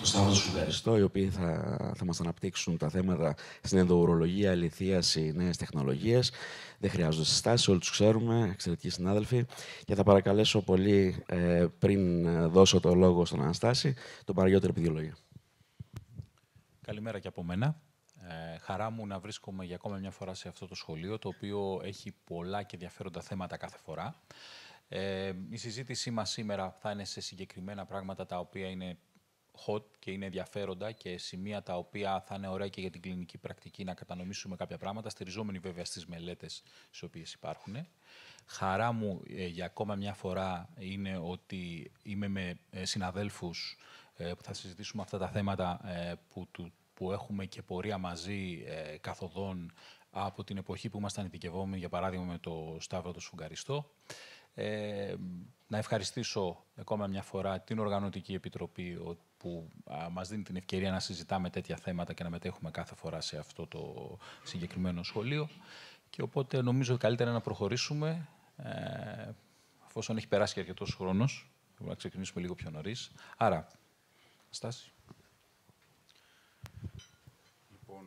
τον Σταύρο Σφουγγαριστό, οι οποίοι θα μας αναπτύξουν τα θέματα στην ενδοουρολογία, αληθίαση, νέες τεχνολογίες. Δεν χρειάζονται συστάσεις, όλοι τους ξέρουμε, εξαιρετικοί συνάδελφοι. Και θα παρακαλέσω πολύ, πριν δώσω το λόγο στον Αναστάση, τον Παναγιώτη Επιδειολογία. Καλημέρα και από μένα. Χαρά μου να βρίσκομαι για ακόμα μια φορά σε αυτό το σχολείο, το οποίο έχει πολλά και ενδιαφέροντα θέματα κάθε φορά. Η συζήτησή μας σήμερα θα είναι σε συγκεκριμένα πράγματα τα οποία είναι hot και είναι ενδιαφέροντα και σημεία τα οποία θα είναι ωραία και για την κλινική πρακτική να κατανομήσουμε κάποια πράγματα, στηριζόμενοι βέβαια στις μελέτες στις οποίες υπάρχουν. Χαρά μου για ακόμα μια φορά είναι ότι είμαι με συναδέλφους που θα συζητήσουμε αυτά τα θέματα που έχουμε και πορεία μαζί καθοδόν από την εποχή που ήμασταν ειδικευόμενοι, για παράδειγμα με το Σταύρο το Σφουγγαριστό. Να ευχαριστήσω ακόμα μια φορά την Οργανωτική Επιτροπή που μας δίνει την ευκαιρία να συζητάμε τέτοια θέματα και να μετέχουμε κάθε φορά σε αυτό το συγκεκριμένο σχολείο. Και οπότε νομίζω καλύτερα να προχωρήσουμε, αφόσον έχει περάσει και αρκετός χρόνος, μπορούμε να ξεκινήσουμε λίγο πιο νωρίς. Άρα, Στάση. Λοιπόν,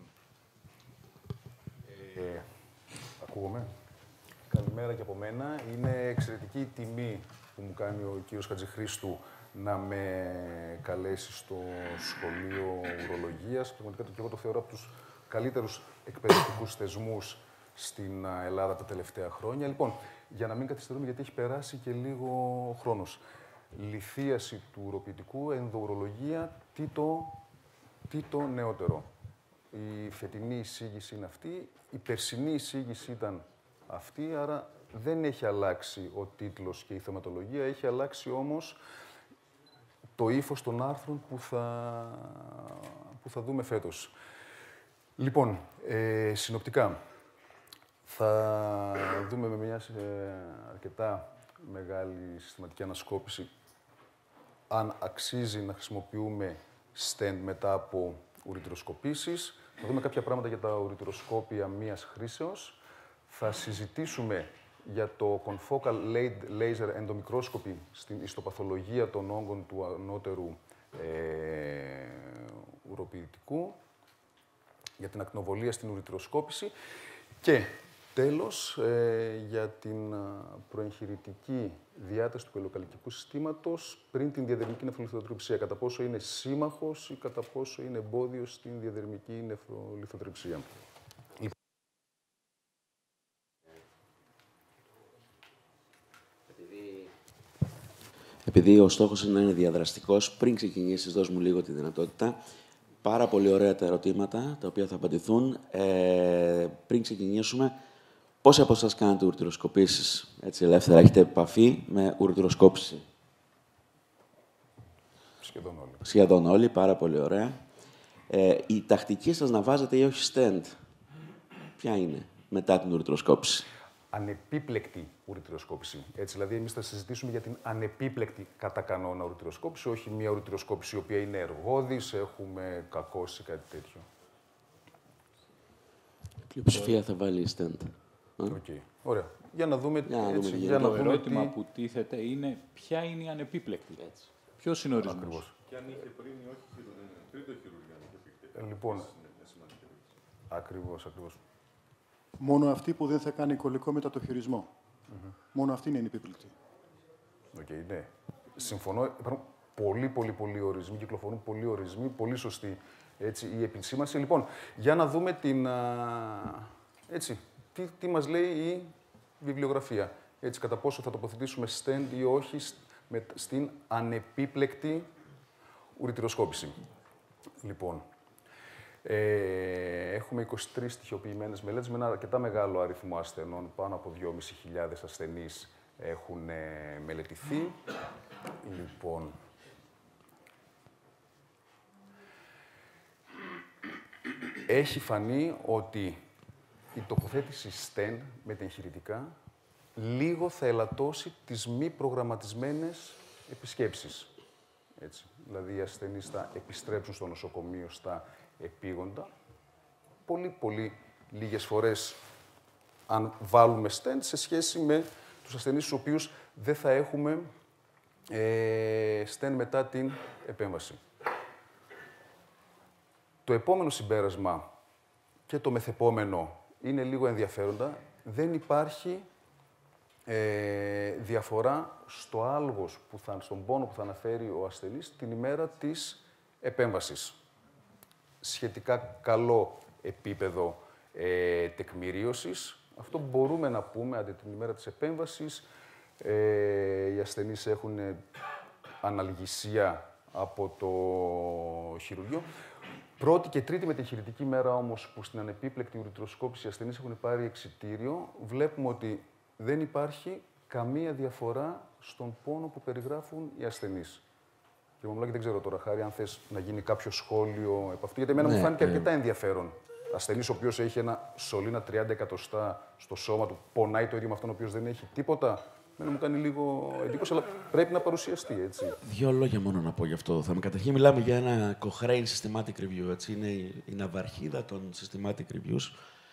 ακούγομαι. Καλημέρα και από μένα. Είναι εξαιρετική η τιμή που μου κάνει ο κύριος Χατζηχρήστου να με καλέσει στο σχολείο ουρολογίας. Πραγματικά και εγώ το θεωρώ από τους καλύτερους εκπαιδευτικούς θεσμούς στην Ελλάδα τα τελευταία χρόνια. Λοιπόν, για να μην καθυστερούμε, γιατί έχει περάσει και λίγο χρόνος. Λυθίαση του ουροποιητικού, ενδοουρολογία, τι το νεότερο. Η φετινή εισήγηση είναι αυτή, η περσινή εισήγηση ήταν αυτή, άρα δεν έχει αλλάξει ο τίτλος και η θεματολογία, έχει αλλάξει όμως το ύφος των άρθρων που θα δούμε φέτος. Λοιπόν, συνοπτικά, θα δούμε με μια αρκετά μεγάλη συστηματική ανασκόπηση αν αξίζει να χρησιμοποιούμε stent μετά από ουρητροσκοπήσεις. Θα δούμε κάποια πράγματα για τα ουρητροσκόπια μίας χρήσεως. Θα συζητήσουμε για το confocal laser endomicroscopy στην ιστοπαθολογία των όγκων του ανώτερου ουροποιητικού, για την ακτινοβολία στην ουρητροσκόπηση και τέλος για την προεγχειρητική διάταση του πελοκαλικικού συστήματος πριν την διαδερμική νεφρολιθοτριψία. Κατά πόσο είναι σύμμαχος ή κατά πόσο είναι εμπόδιος στην διαδερμική νεφρολιθοτριψία. Επειδή ο στόχος είναι να είναι διαδραστικός, πριν ξεκινήσεις, δώσ' μου λίγο τη δυνατότητα. Πάρα πολύ ωραία τα ερωτήματα, τα οποία θα απαντηθούν. Πριν ξεκινήσουμε, πόσοι από εσάς κάνετε ουρητροσκοπήσεις, έτσι ελεύθερα, έχετε επαφή με ουρητροσκόπηση? Σχεδόν όλοι. Σχεδόν όλοι, πάρα πολύ ωραία. Η τακτική σας να βάζετε ή όχι stent, ποια είναι μετά την ουρητροσκόπηση? Ανεπίπλεκτη ουρητροσκόπηση. Έτσι, δηλαδή, εμείς θα συζητήσουμε για την ανεπίπλεκτη κατά κανόνα ουρητροσκόπηση, όχι μια ουρητροσκόπηση η οποία είναι εργώδης, έχουμε κακώσει κάτι τέτοιο. Η πλειοψηφία θα βάλει stent. Okay. Ωραία. Για να δούμε. Το ερώτημα που τίθεται είναι ποια είναι η ανεπίπλεκτη. Ποιος είναι ο ορισμός? Και αν είχε πριν ή όχι τρίτο χειρουργείο. Λοιπόν, ακριβώς. Μόνο αυτή που δεν θα κάνει κολλικό μετατοχειρισμό. Μόνο αυτή είναι η ανεπίπλεκτη. Ναι. Συμφωνώ. Υπάρχουν πολλοί ορισμοί, κυκλοφορούν πολλοί ορισμοί, πολύ σωστή η επισήμανση. Λοιπόν, για να δούμε τι μας λέει η βιβλιογραφία. Έτσι, κατά πόσο θα τοποθετήσουμε stent ή όχι στην ανεπίπλεκτη ουρητροσκόπηση. Λοιπόν, έχουμε 23 στοιχειοποιημένες μελέτες με ένα αρκετά μεγάλο αριθμό ασθενών, πάνω από 2.500 ασθενείς έχουν μελετηθεί. Λοιπόν, έχει φανεί ότι η τοποθέτηση stent με τα εγχειρητικά λίγο θα ελαττώσει τις μη προγραμματισμένες επισκέψεις. Έτσι. Δηλαδή, οι ασθενείς θα επιστρέψουν στο νοσοκομείο στα επίγοντα. Πολύ λίγες φορές, αν βάλουμε stent, σε σχέση με τους ασθενείς στους οποίους δεν θα έχουμε stent μετά την επέμβαση. Το επόμενο συμπέρασμα και το μεθεπόμενο είναι λίγο ενδιαφέροντα. Δεν υπάρχει διαφορά στο άλγος, στον πόνο που θα αναφέρει ο ασθενής την ημέρα της επέμβασης. Σχετικά καλό επίπεδο τεκμηρίωσης. Αυτό που μπορούμε να πούμε αντί την ημέρα της επέμβασης, οι ασθενείς έχουν αναλγησία από το χειρουργείο. Πρώτη και τρίτη μετεχειρητική μέρα όμως που στην ανεπίπλεκτη ουρητροσκόπηση οι ασθενείς έχουν πάρει εξιτήριο, βλέπουμε ότι δεν υπάρχει καμία διαφορά στον πόνο που περιγράφουν οι ασθενείς. Κύριε Μαμουλάκη, δεν ξέρω τώρα, Χάρη, αν θες να γίνει κάποιο σχόλιο επ' αυτού, γιατί εμένα μου φάνηκε αρκετά ενδιαφέρον. Ασθενής ο οποίος έχει ένα σωλήνα 30 εκατοστά στο σώμα του, πονάει το ίδιο με αυτόν ο οποίος δεν έχει τίποτα. Εμένα μου κάνει λίγο εντύπωση, αλλά πρέπει να παρουσιαστεί, έτσι. Δύο λόγια μόνο να πω γι' αυτό το θέμα. Καταρχήν, μιλάμε για ένα Cochrane Systematic Review. Έτσι. Είναι η ναυαρχίδα των Systematic Reviews.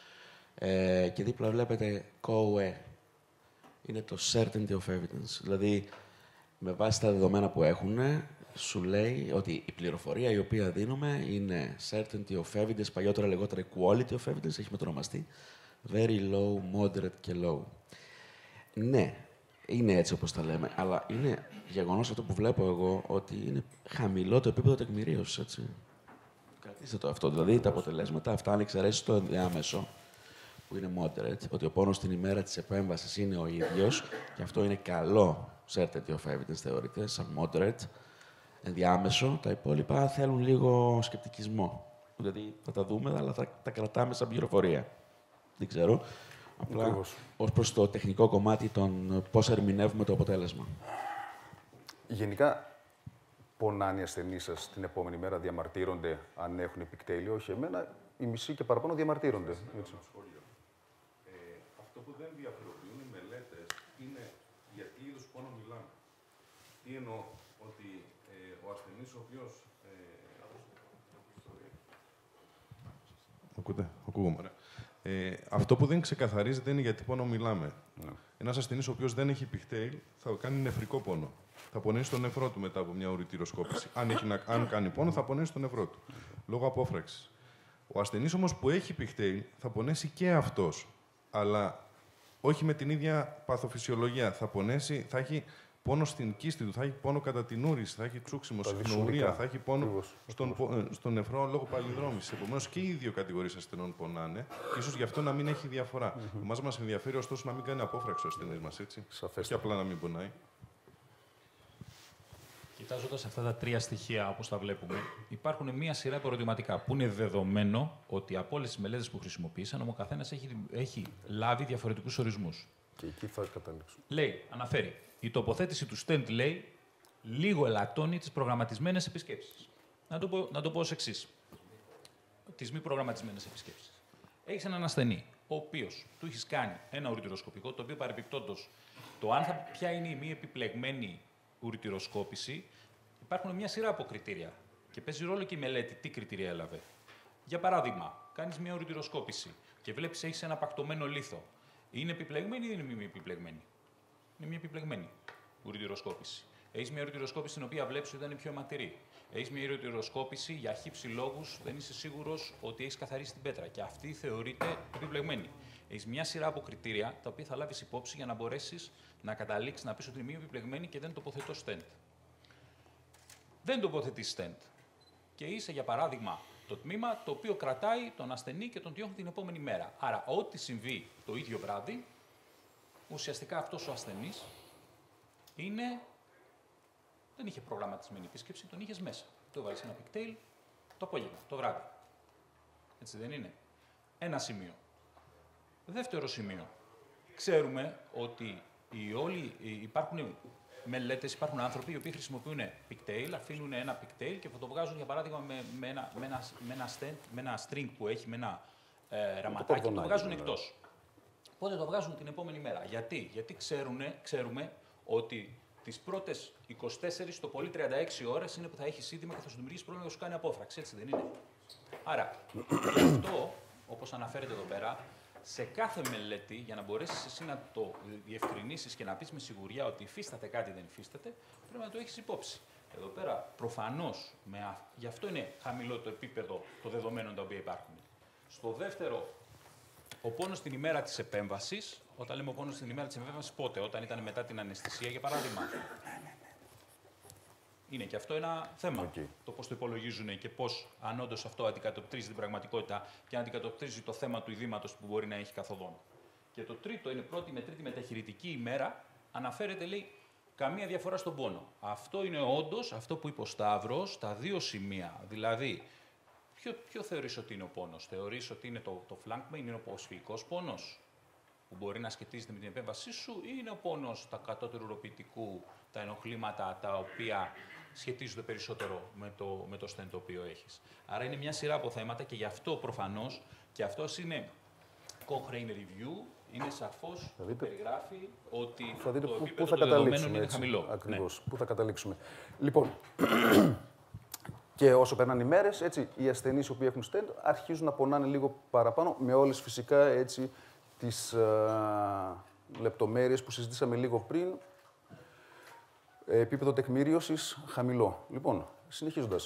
Και δίπλα βλέπετε COE. Είναι το Certainty of Evidence. Δηλαδή, με βάση τα δεδομένα που έχουν, σου λέει ότι η πληροφορία η οποία δίνουμε είναι Certainty of Evidence, παλιότερα λεγόταν Quality of Evidence, έχει μετονομαστεί. Very low, moderate και low. Ναι, είναι έτσι όπως τα λέμε, αλλά είναι γεγονός αυτό που βλέπω εγώ, ότι είναι χαμηλό το επίπεδο τεκμηρίωσης, έτσι. Κρατήστε το αυτό. Δηλαδή, τα αποτελέσματα αυτά, αν εξαιρέσεις το ενδιάμεσο, που είναι moderate, ότι ο πόνος την ημέρα της επέμβασης είναι ο ίδιος, και αυτό είναι καλό certainty of evidence, θεωρείται, σαν moderate, ενδιάμεσο, τα υπόλοιπα θέλουν λίγο σκεπτικισμό. Δηλαδή, θα τα δούμε, αλλά θα τα κρατάμε σαν πληροφορία. Δεν ξέρω. Απλά ως προς το τεχνικό κομμάτι των πώς ερμηνεύουμε το αποτέλεσμα. Γενικά, πονάνε οι ασθενείς σας την επόμενη μέρα, διαμαρτύρονται αν έχουν επικτέλειο? Όχι, εμένα οι μισοί και παραπάνω διαμαρτύρονται. Έτσι. Αυτό που δεν διαφοροποιούν οι μελέτες είναι για τι είδους πόνο μιλάμε. Τι εννοώ, ότι ο ασθενής ο οποίος... Ακούγομαι. Αυτό που δεν ξεκαθαρίζεται είναι για τι πόνο μιλάμε. Ναι. Ένας ασθενής ο οποίος δεν έχει επικτέιλ θα κάνει νεφρικό πόνο. Θα πονέσει τον νεφρό του μετά από μια ουρητηροσκόπηση. Αν κάνει πόνο, θα πονέσει τον νεφρό του. Λόγω απόφραξης. Ο ασθενής όμως που έχει επικτέιλ θα πονέσει και αυτός. Αλλά όχι με την ίδια παθοφυσιολογία. Θα έχει πόνο στην κίστη του, θα έχει πόνο κατά την ούρηση, θα έχει ξούξιμο, συχνουρία, θα έχει πόνο στον νεφρό λόγω παλινδρόμησης. Επομένως και οι δύο κατηγορίες ασθενών πονάνε, και ίσως γι' αυτό να μην έχει διαφορά. Εμάς μας ενδιαφέρει ωστόσο να μην κάνει απόφραξη ο ασθενής μας, έτσι. Όχι απλά να μην πονάει. Κοιτάζοντας αυτά τα τρία στοιχεία, όπως τα βλέπουμε, υπάρχουν μία σειρά από ερωτηματικά που είναι δεδομένο ότι από όλες τις μελέτες που χρησιμοποίησαν, ο καθένας έχει λάβει διαφορετικούς ορισμούς. Και εκεί θα καταλήξω. Λέει, αναφέρει, η τοποθέτηση του stent, λέει, λίγο ελαττώνει τις προγραμματισμένες επισκέψεις. Να το πω ως εξής. Τις μη προγραμματισμένες επισκέψεις. Έχεις έναν ασθενή, ο οποίος του έχεις κάνει ένα ουρητηροσκοπικό, το οποίο παρεμπιπτόντως, ποια είναι η μη επιπλεγμένη ουρητηροσκόπηση, υπάρχουν μια σειρά από κριτήρια. Και παίζει ρόλο και η μελέτη τι κριτήρια έλαβε. Για παράδειγμα, κάνεις μια ουρητηροσκόπηση και βλέπεις έχεις ένα πακτωμένο λίθο. Είναι επιπλεγμένη ή δεν είναι μη επιπλεγμένη? Είναι μια επιπλεγμένη ουρητηροσκόπηση. Έχεις μια ουρητηροσκόπηση στην οποία βλέπεις ότι ήταν πιο αιματηρή. Έχεις μια ουρητηροσκόπηση για χύψη λόγους, δεν είσαι σίγουρος ότι έχεις καθαρίσει την πέτρα. Και αυτή θεωρείται επιπλεγμένη. Έχεις μια σειρά από κριτήρια τα οποία θα λάβεις υπόψη για να μπορέσεις να καταλήξεις να πεις ότι είναι μη επιπλεγμένη και δεν τοποθετώ stent. Δεν τοποθετείς stent. Και είσαι, για παράδειγμα, το τμήμα το οποίο κρατάει τον ασθενή και τον διώχνει την επόμενη μέρα. Άρα, ό,τι συμβεί το ίδιο βράδυ, ουσιαστικά αυτός ο ασθενής δεν είχε προγραμματισμένη επίσκεψη, τον είχες μέσα. Το έβαλες ένα επικτέιλ το απόγευμα, το βράδυ. Έτσι δεν είναι? Ένα σημείο. Δεύτερο σημείο. Ξέρουμε ότι υπάρχουν μελέτες, υπάρχουν άνθρωποι οι οποίοι χρησιμοποιούν pigtail, αφήνουν ένα pigtail και το βγάζουν, για παράδειγμα, με ένα string που έχει, με ένα ραματάκι, το βγάζουν εκτός. Πότε το βγάζουν? Την επόμενη μέρα. Γιατί ξέρουμε ότι τις πρώτες 24, το πολύ 36 ώρες είναι που θα έχει σύντημα και θα σου δημιουργήσει πρόβλημα και θα σου κάνει απόφραξη. Έτσι δεν είναι? Άρα, γι' αυτό, όπως αναφέρεται εδώ πέρα, σε κάθε μελέτη, για να μπορέσεις εσύ να το διευκρινίσεις και να πεις με σιγουριά ότι υφίσταται κάτι ή δεν υφίσταται, πρέπει να το έχεις υπόψη. Εδώ πέρα, προφανώς, γι' αυτό είναι χαμηλό το επίπεδο των δεδομένων τα οποία υπάρχουν. Στο δεύτερο, ο πόνος την ημέρα της επέμβασης, όταν λέμε ο πόνος την ημέρα της επέμβασης, πότε, όταν ήταν μετά την αναισθησία, για παράδειγμα. Είναι και αυτό ένα θέμα. Το πώς το υπολογίζουν και πώς, αν όντως αυτό αντικατοπτρίζει την πραγματικότητα και αν αντικατοπτρίζει το θέμα του ειδήματος που μπορεί να έχει καθοδόν. Και το τρίτο είναι πρώτη με τρίτη μεταχειρητική ημέρα, αναφέρεται, λέει, καμία διαφορά στον πόνο. Αυτό είναι όντως αυτό που είπε ο Σταύρος, τα δύο σημεία. Δηλαδή, ποιο θεωρείς ότι είναι ο πόνος? Θεωρείς ότι είναι το flank pain, είναι ο ποσφυϊκός πόνος που μπορεί να σχετίζεται με την επέμβασή σου, ή είναι ο πόνος τα κατώτερου ουροποιητικού, τα ενοχλήματα τα οποία σχετίζονται περισσότερο με το stent το οποίο έχεις. Άρα είναι μια σειρά από θέματα και γι' αυτό προφανώς και αυτός είναι Cochrane Review, είναι σαφώς, περιγράφει ότι θα δείτε το πού επίπεδο θα των δεδομένων καταλήξουμε, είναι έτσι, χαμηλό. ακριβώς, πού θα καταλήξουμε. Λοιπόν, και όσο περνάνε οι μέρες, έτσι, οι ασθενείς που έχουν stent αρχίζουν να πονάνε λίγο παραπάνω, με όλες φυσικά έτσι, τις λεπτομέρειες που συζητήσαμε λίγο πριν. Επίπεδο τεκμηρίωσης χαμηλό. Λοιπόν, συνεχίζοντας.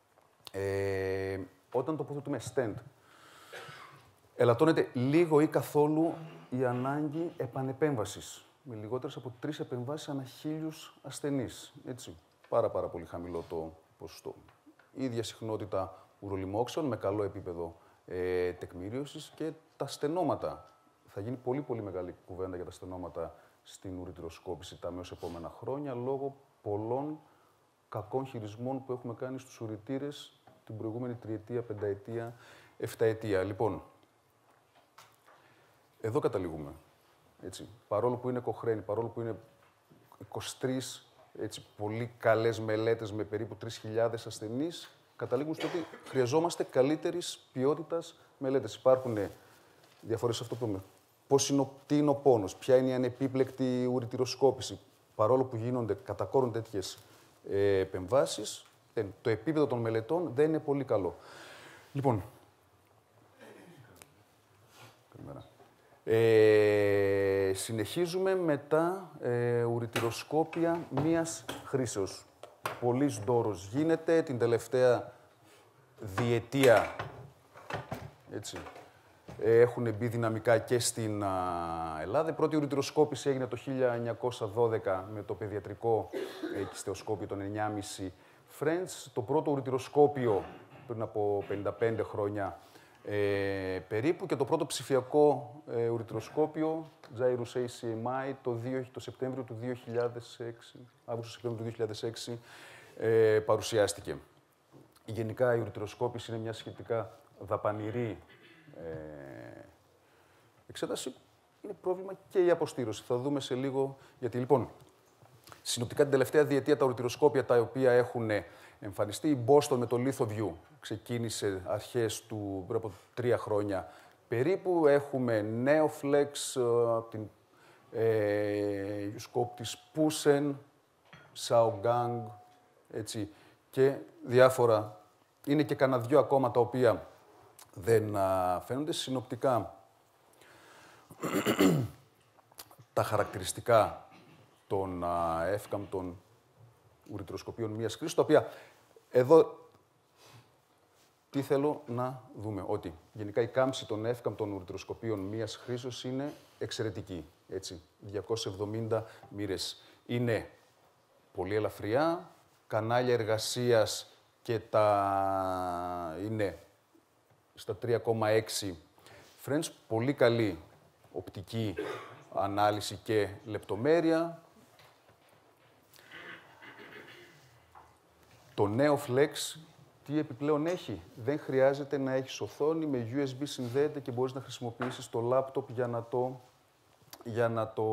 Όταν τοποθετούμε stent, ελαττώνεται λίγο ή καθόλου η ανάγκη επανεπέμβασης, με λιγότερες από 3 επεμβάσεις ανά 1.000 ασθενείς. Έτσι, πάρα πολύ χαμηλό το ποσοστό. Η ίδια συχνότητα ουρολιμόξεων με καλό επίπεδο τεκμηρίωσης και τα στενόματα. Θα γίνει πολύ μεγάλη κουβέντα για τα στενόματα στην ουρητηροσκόπηση τα αμέσως επόμενα χρόνια, λόγω πολλών κακών χειρισμών που έχουμε κάνει στους ουρητήρες την προηγούμενη 3ετία, 5ετία, 7ετία. Λοιπόν, εδώ καταλήγουμε. Έτσι. Παρόλο που είναι Cochrane, παρόλο που είναι 23 έτσι, πολύ καλές μελέτες με περίπου 3.000 ασθενείς, καταλήγουμε στο ότι χρειαζόμαστε καλύτερης ποιότητας μελέτες. Υπάρχουν διαφορές σε αυτό που πούμε. Τι είναι ο πόνος, ποια είναι η ανεπίπλεκτη ουρητηροσκόπηση. Παρόλο που γίνονται κατά κόρον τέτοιες επεμβάσεις, το επίπεδο των μελετών δεν είναι πολύ καλό. Λοιπόν, συνεχίζουμε με τα ουρητηροσκόπια μίας χρήσεως. Πολύς δώρος γίνεται την τελευταία διετία. Έτσι. Έχουν μπει δυναμικά και στην Ελλάδα. Η πρώτη ουρητηροσκόπηση έγινε το 1912 με το παιδιατρικό κυστεοσκόπιο των 9,5 French. Το πρώτο ουρητηροσκόπιο πριν από 55 χρόνια περίπου και το πρώτο ψηφιακό ουρητηροσκόπιο Gyrus ACMI το Σεπτέμβριο του 2006, Αύγουστο-Σεπτέμβριο του 2006 παρουσιάστηκε. Γενικά η ουρητηροσκόπηση είναι μια σχετικά δαπανηρή εξέταση. Είναι πρόβλημα και η αποστήρωση. Θα δούμε σε λίγο γιατί. Λοιπόν, συνοπτικά την τελευταία διετία τα ουρητηροσκόπια τα οποία έχουν εμφανιστεί, η Boston με το LithoView ξεκίνησε αρχές του πριν από 3 χρόνια περίπου. Έχουμε Neoflex, την Uscope της Pusen, Shaogang, έτσι, και διάφορα. Είναι και κανένα 2 ακόμα τα οποία δεν φαίνονται. Συνοπτικά, τα χαρακτηριστικά των εύκαμπτων ουρητηροσκοπίων μίας χρήσης, τα οποία εδώ τι θέλω να δούμε, ότι γενικά η κάμψη των εύκαμπτων ουρητηροσκοπίων μίας χρήσης είναι εξαιρετική, έτσι, 270 μοίρες. Είναι πολύ ελαφριά, κανάλια εργασίας και είναι στα 3,6 French, πολύ καλή οπτική ανάλυση και λεπτομέρεια. Το Neoflex τι επιπλέον έχει? Δεν χρειάζεται να έχεις οθόνη, με USB συνδέεται και μπορείς να χρησιμοποιήσεις το λάπτοπ για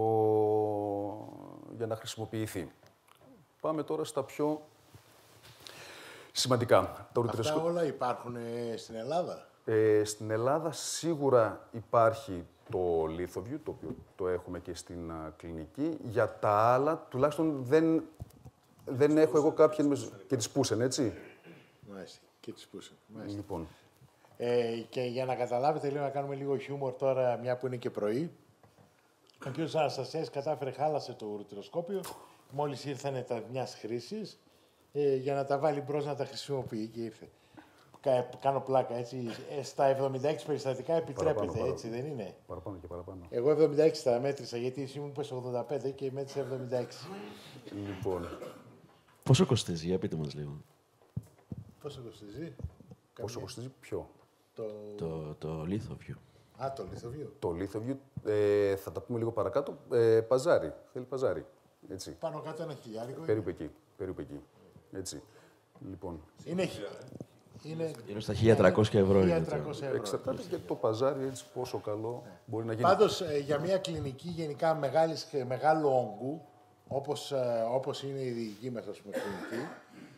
να χρησιμοποιηθεί. Πάμε τώρα στα πιο σημαντικά. Αυτά όλα υπάρχουν στην Ελλάδα? Στην Ελλάδα σίγουρα υπάρχει το LithoView, το οποίο το έχουμε και στην κλινική. Για τα άλλα, τουλάχιστον δεν έχω εγώ κάποια και τις Pusen, έτσι. Μάλιστα, και τις Pusen. Λοιπόν. Και για να καταλάβετε, λίγο να κάνουμε λίγο χιούμορ τώρα, μια που είναι και πρωί. Ο κ. Αναστασιάδης κατάφερε, χάλασε το ουρητηροσκόπιο. Μόλις ήρθανε τα μιας χρήσης για να τα βάλει μπρος να τα χρησιμοποιεί και ήρθε. Κάνω πλάκα, έτσι. Στα 76 περιστατικά επιτρέπεται, Παραπάνω. έτσι δεν είναι? Παραπάνω και παραπάνω. Εγώ 76 τα μέτρησα, γιατί εσύ μου είπες 85 και μέτρησα 76. Λοιπόν, Πόσο κοστίζει, για πείτε μας λίγο. Πόσο κοστίζει? πόσο κοστίζει ποιο? Το Lithoview. Α, το λιθοβείο. Το Lithoview, θα τα πούμε λίγο παρακάτω, παζάρι. Θέλει παζάρι. Έτσι. Πάνω κάτω ένα χιλιάρικο. Περίπου εκεί. Έτσι. Λοιπόν, Είναι Γύρω στα 1.300 ευρώ είναι. 1.300 ευρώ. εξαρτάται και το παζάρι έτσι πόσο καλό μπορεί να γίνει. Πάντως, για μια κλινική γενικά μεγάλου όγκου, όπως είναι η δική μας, ας πούμε, κλινική,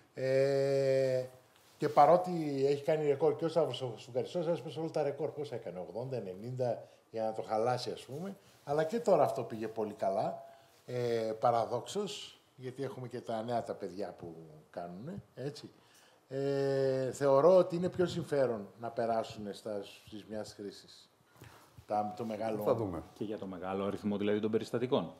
και παρότι έχει κάνει ρεκόρ και ο Σαββασουγαριστός έσπασε όλα τα ρεκόρ. Πώς έκανε, 80-90 για να το χαλάσει, ας πούμε. Αλλά και τώρα αυτό πήγε πολύ καλά, παραδόξως, γιατί έχουμε και τα νέα τα παιδιά που κάνουν, έτσι. Θεωρώ ότι είναι πιο συμφέρον να περάσουν στις μιας χρήσης. Το μεγάλο Θα όγκο. δούμε. Και για το μεγάλο αριθμό δηλαδή των περιστατικών.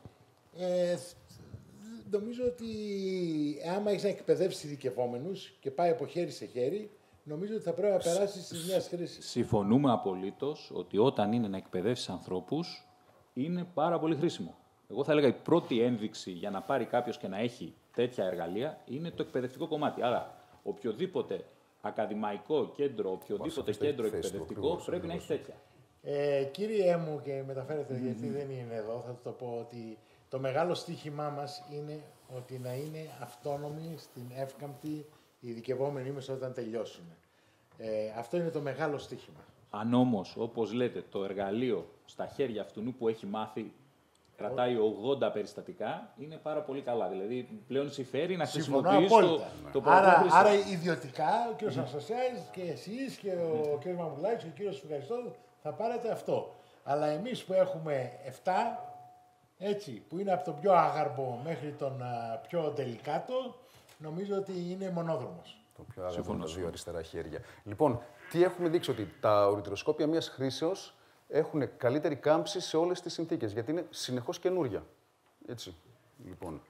Νομίζω ότι άμα έχεις να εκπαιδεύσεις ειδικευόμενους και πάει από χέρι σε χέρι, νομίζω ότι θα πρέπει να περάσει στις μιας χρήσης. Συμφωνούμε απολύτως ότι όταν είναι να εκπαιδεύσεις ανθρώπους, είναι πάρα πολύ χρήσιμο. Εγώ θα έλεγα η πρώτη ένδειξη για να πάρει κάποιος και να έχει τέτοια εργαλεία είναι το εκπαιδευτικό κομμάτι. Άρα, οποιοδήποτε ακαδημαϊκό κέντρο, οποιοδήποτε κέντρο εκπαιδευτικό πρέπει να έχει τέτοια. Κύριε μου, και μεταφέρετε γιατί δεν είναι εδώ, θα το πω ότι το μεγάλο στοίχημά μας είναι ότι να είναι αυτόνομοι στην εύκαμπτη οι ειδικευόμενοι μας όταν τελειώσουν. Αυτό είναι το μεγάλο στοίχημα. Αν όμως, όπως λέτε, το εργαλείο στα χέρια αυτού που έχει μάθει κρατάει 80 περιστατικά, είναι πάρα πολύ καλά. Δηλαδή, πλέον συμφέρει να χρησιμοποιήσει το πρόγραμμα. Άρα, ιδιωτικά, ο κ. Αναστασιάδης και εσείς και ο κ. Μαμουλάκης και ο κ. Ευχαριστώ, θα πάρετε αυτό. Αλλά εμείς που έχουμε 7, έτσι, που είναι από τον πιο άγαρμπο μέχρι τον πιο τελικάτο, νομίζω ότι είναι μονόδρομος. Το πιο άγραφο από τα δύο αριστερά χέρια. Λοιπόν, τι έχουμε δείξει? Ότι τα ορυκτηροσκόπια μιας χρήσεως έχουν καλύτερη κάμψη σε όλες τις συνθήκες, γιατί είναι συνεχώς καινούρια. Έτσι, λοιπόν.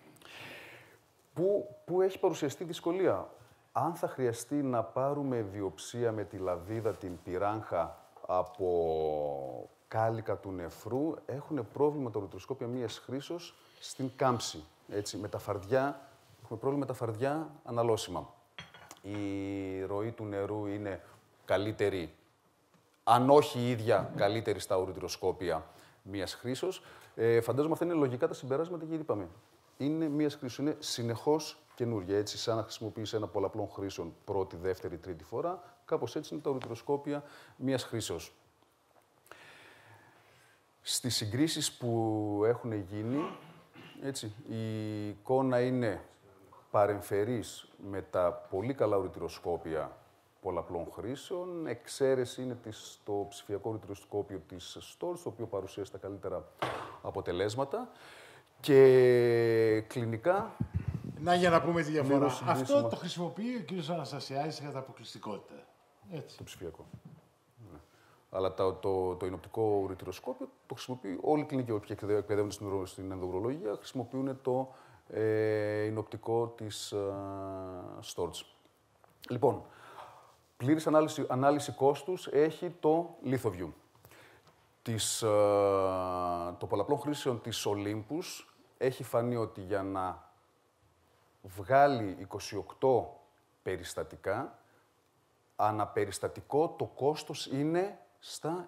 Πού έχει παρουσιαστεί δυσκολία? Αν θα χρειαστεί να πάρουμε βιοψία με τη λαβίδα, την πυράγχα από κάλικα του νεφρού, έχουν πρόβλημα τα ορυκτηροσκόπια μιας χρήσεως στην κάμψη. Έτσι, με τα φαρδιά, έχουμε πρόβλημα με τα φαρδιά αναλώσιμα. Η ροή του νερού είναι καλύτερη, αν όχι η ίδια, καλύτερη στα ορυκτηροσκόπια μιας χρήσεως. Φαντάζομαι αυτά είναι λογικά τα συμπεράσματα, γιατί είπαμε. Είναι μιας χρήσεως, είναι συνεχώς καινούργια. Έτσι, σαν να χρησιμοποιείς ένα πολλαπλών χρήσεων πρώτη, δεύτερη, τρίτη φορά, κάπως έτσι είναι τα ορυκτηροσκόπια μιας χρήσεως. Στις συγκρίσεις που έχουν γίνει, έτσι, η εικόνα είναι παρεμφερής με τα πολύ καλά ορυκτηροσκόπια πολλαπλών χρήσεων. Εξαίρεση είναι το ψηφιακό ορυκτηροσκόπιο της Storz, το οποίο παρουσίασε τα καλύτερα αποτελέσματα. Και κλινικά... Να, για να πούμε τη διαφορά. Αυτό το χρησιμοποιεί ο κ. Αναστασιάδης κατά αποκλειστικότητα. Έτσι. Το ψηφιακό. Ναι. Αλλά το εινοπτικό ορυκτηροσκόπιο το χρησιμοποιεί όλοι οι κλινικοί, όποιοι εκπαιδεύονται στην ενδοκρινολογία, χρησιμοποιούν το εινοπτικό της Storz. Λοιπόν, πλήρης ανάλυση κόστους έχει το Lithoview. Το πολλαπλών χρήσεων της Olympus έχει φανεί ότι για να βγάλει 28 περιστατικά, αναπεριστατικό το κόστος είναι στα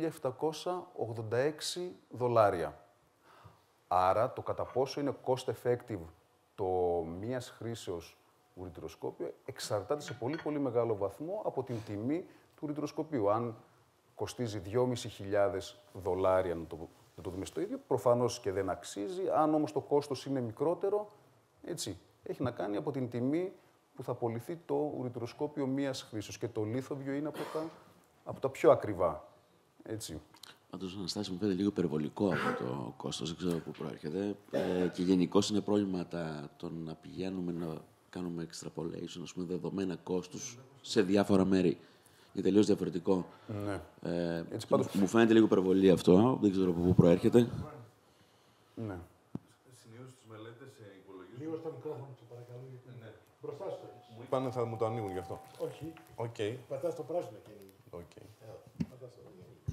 $1.786. Άρα, το κατά πόσο είναι cost-effective το μίας χρήσεως ουρητηροσκόπιο εξαρτάται σε πολύ πολύ μεγάλο βαθμό από την τιμή του ουρητηροσκοπίου. Αν κοστίζει $2.500 να το δούμε στο ίδιο, προφανώς και δεν αξίζει. Αν όμως το κόστος είναι μικρότερο, έτσι, έχει να κάνει από την τιμή που θα πωληθεί το ουρητηροσκόπιο μίας χρήσεως. Και το Lithoview είναι από τα πιο ακριβά. Έτσι. Πάντως, Αναστάση, μου φαίνεται λίγο υπερβολικό αυτό το κόστος, δεν ξέρω πού προέρχεται. Και γενικώς είναι πρόβλημα το να πηγαίνουμε να κάνουμε extrapolation, ας πούμε, δεδομένα κόστους σε διάφορα μέρη. Είναι τελείως διαφορετικό. Ναι. Έτσι, πάντως... Μου φαίνεται λίγο υπερβολή αυτό, δεν ξέρω από πού προέρχεται. Ναι. Συνήθως στις μελέτες υπολογίζουν... Λίγο στο μικρόφωνο του, παρακαλώ. Ναι. Μπροστά σου. Μου είπανε θα μου το ανοίγουν γι' αυτό. Όχι. Okay. Πατάς το πράσινο και ανοίγει. Okay. Πατάς το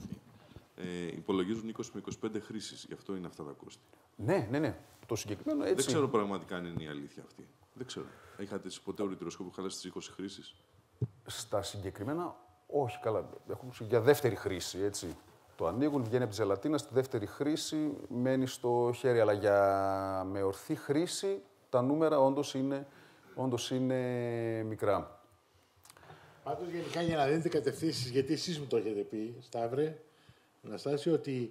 Υπολογίζουν 20 με 25 χρήσεις, γι' αυτό είναι αυτά τα κόστη. Ναι. Το συγκεκριμένο έτσι. Δεν ξέρω πραγματικά αν είναι η αλήθεια αυτή. Δεν ξέρω. Είχατε ποτέ ουρητηροσκόπο που χαλάσει τις 20 χρήσεις? Στα συγκεκριμένα, όχι καλά. Έχουν για δεύτερη χρήση, έτσι. Το ανοίγουν, βγαίνει από τη ζελατίνα, στη δεύτερη χρήση μένει στο χέρι. Αλλά με ορθή χρήση τα νούμερα όντως είναι μικρά. Πάντως γενικά για να δίνετε κατευθύνσεις, γιατί εσείς μου το έχετε πει, Σταύρε, Αναστάση, ότι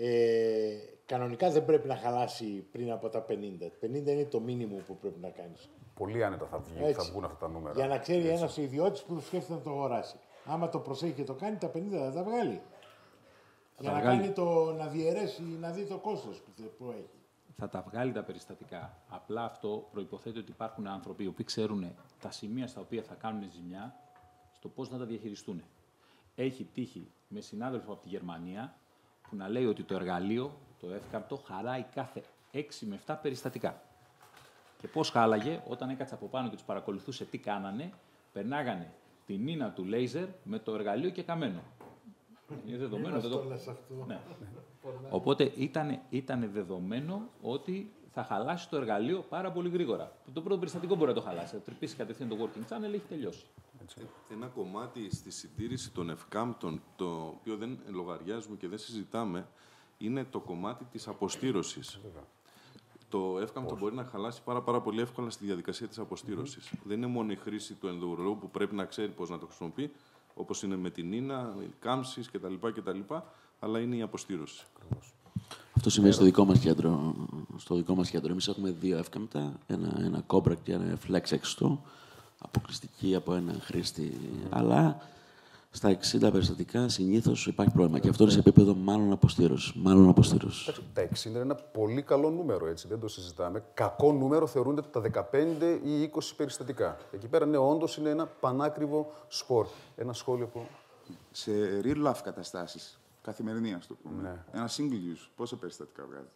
κανονικά δεν πρέπει να χαλάσει πριν από τα 50. 50 είναι το μήνυμο που πρέπει να κάνεις. Πολύ άνετα θα βγουν αυτά τα νούμερα. Για να ξέρει ένας ιδιώτης που σκέφτεται να το αγοράσει. Άμα το προσέχει και το κάνει, τα 50 θα τα βγάλει. Για να κάνει να διαιρέσει, να δει το κόστος που έχει. Θα τα βγάλει τα περιστατικά. Απλά αυτό προϋποθέτει ότι υπάρχουν άνθρωποι οι οποίοι ξέρουν τα σημεία στα οποία θα κάνουν ζημιά, στο πώς να τα διαχειριστούν. Έχει τύχει με συνάδελφο από τη Γερμανία που να λέει ότι το εργαλείο, το εύκαμπτο, χαράει κάθε 6 με 7 περιστατικά. Και πώς χάλαγε, όταν έκατσε από πάνω και τους παρακολουθούσε τι κάνανε, περνάγανε την ίνα του λέιζερ με το εργαλείο και καμένο. Είναι δεδομένο. Ναι. Οπότε ήταν δεδομένο ότι θα χαλάσει το εργαλείο πάρα πολύ γρήγορα. Το πρώτο περιστατικό μπορεί να το χαλάσει. Θα τρυπήσει κατευθείαν το working channel, έχει τελειώσει. Ένα κομμάτι στη συντήρηση των ευκάμπτων, το οποίο δεν λογαριάζουμε και δεν συζητάμε, είναι το κομμάτι της αποστήρωσης. Το εύκαμπτο μπορεί να χαλάσει πάρα πολύ εύκολα στη διαδικασία της αποστήρωσης. Δεν είναι μόνο η χρήση του ενδοουρολόγου που πρέπει να ξέρει πώς να το χρησιμοποιεί, όπως είναι με την ίνα, κάμψεις κτλ. Αλλά είναι η αποστήρωση. Αυτό συμβαίνει στο δικό μας κέντρο. Στο δικό μας κέντρο. Εμείς έχουμε 2 εύκαμπτα, ένα Cobra και ένα Flex έξω, αποκλειστική από έναν χρήστη. Αλλά στα 60 περιστατικά συνήθως υπάρχει πρόβλημα. Και αυτό είναι σε επίπεδο μάλλον αποστήρωση. Τα 60 είναι ένα πολύ καλό νούμερο, έτσι, δεν το συζητάμε. Κακό νούμερο θεωρούνται τα 15 ή 20 περιστατικά. Εκεί πέρα, ναι, όντως είναι ένα πανάκριβο σπορ. Ένα σχόλιο που... Σε real life καταστάσεις, καθημερινή, ας το πούμε. Ναι. Ένα single use, πόσα περιστατικά βγάζει?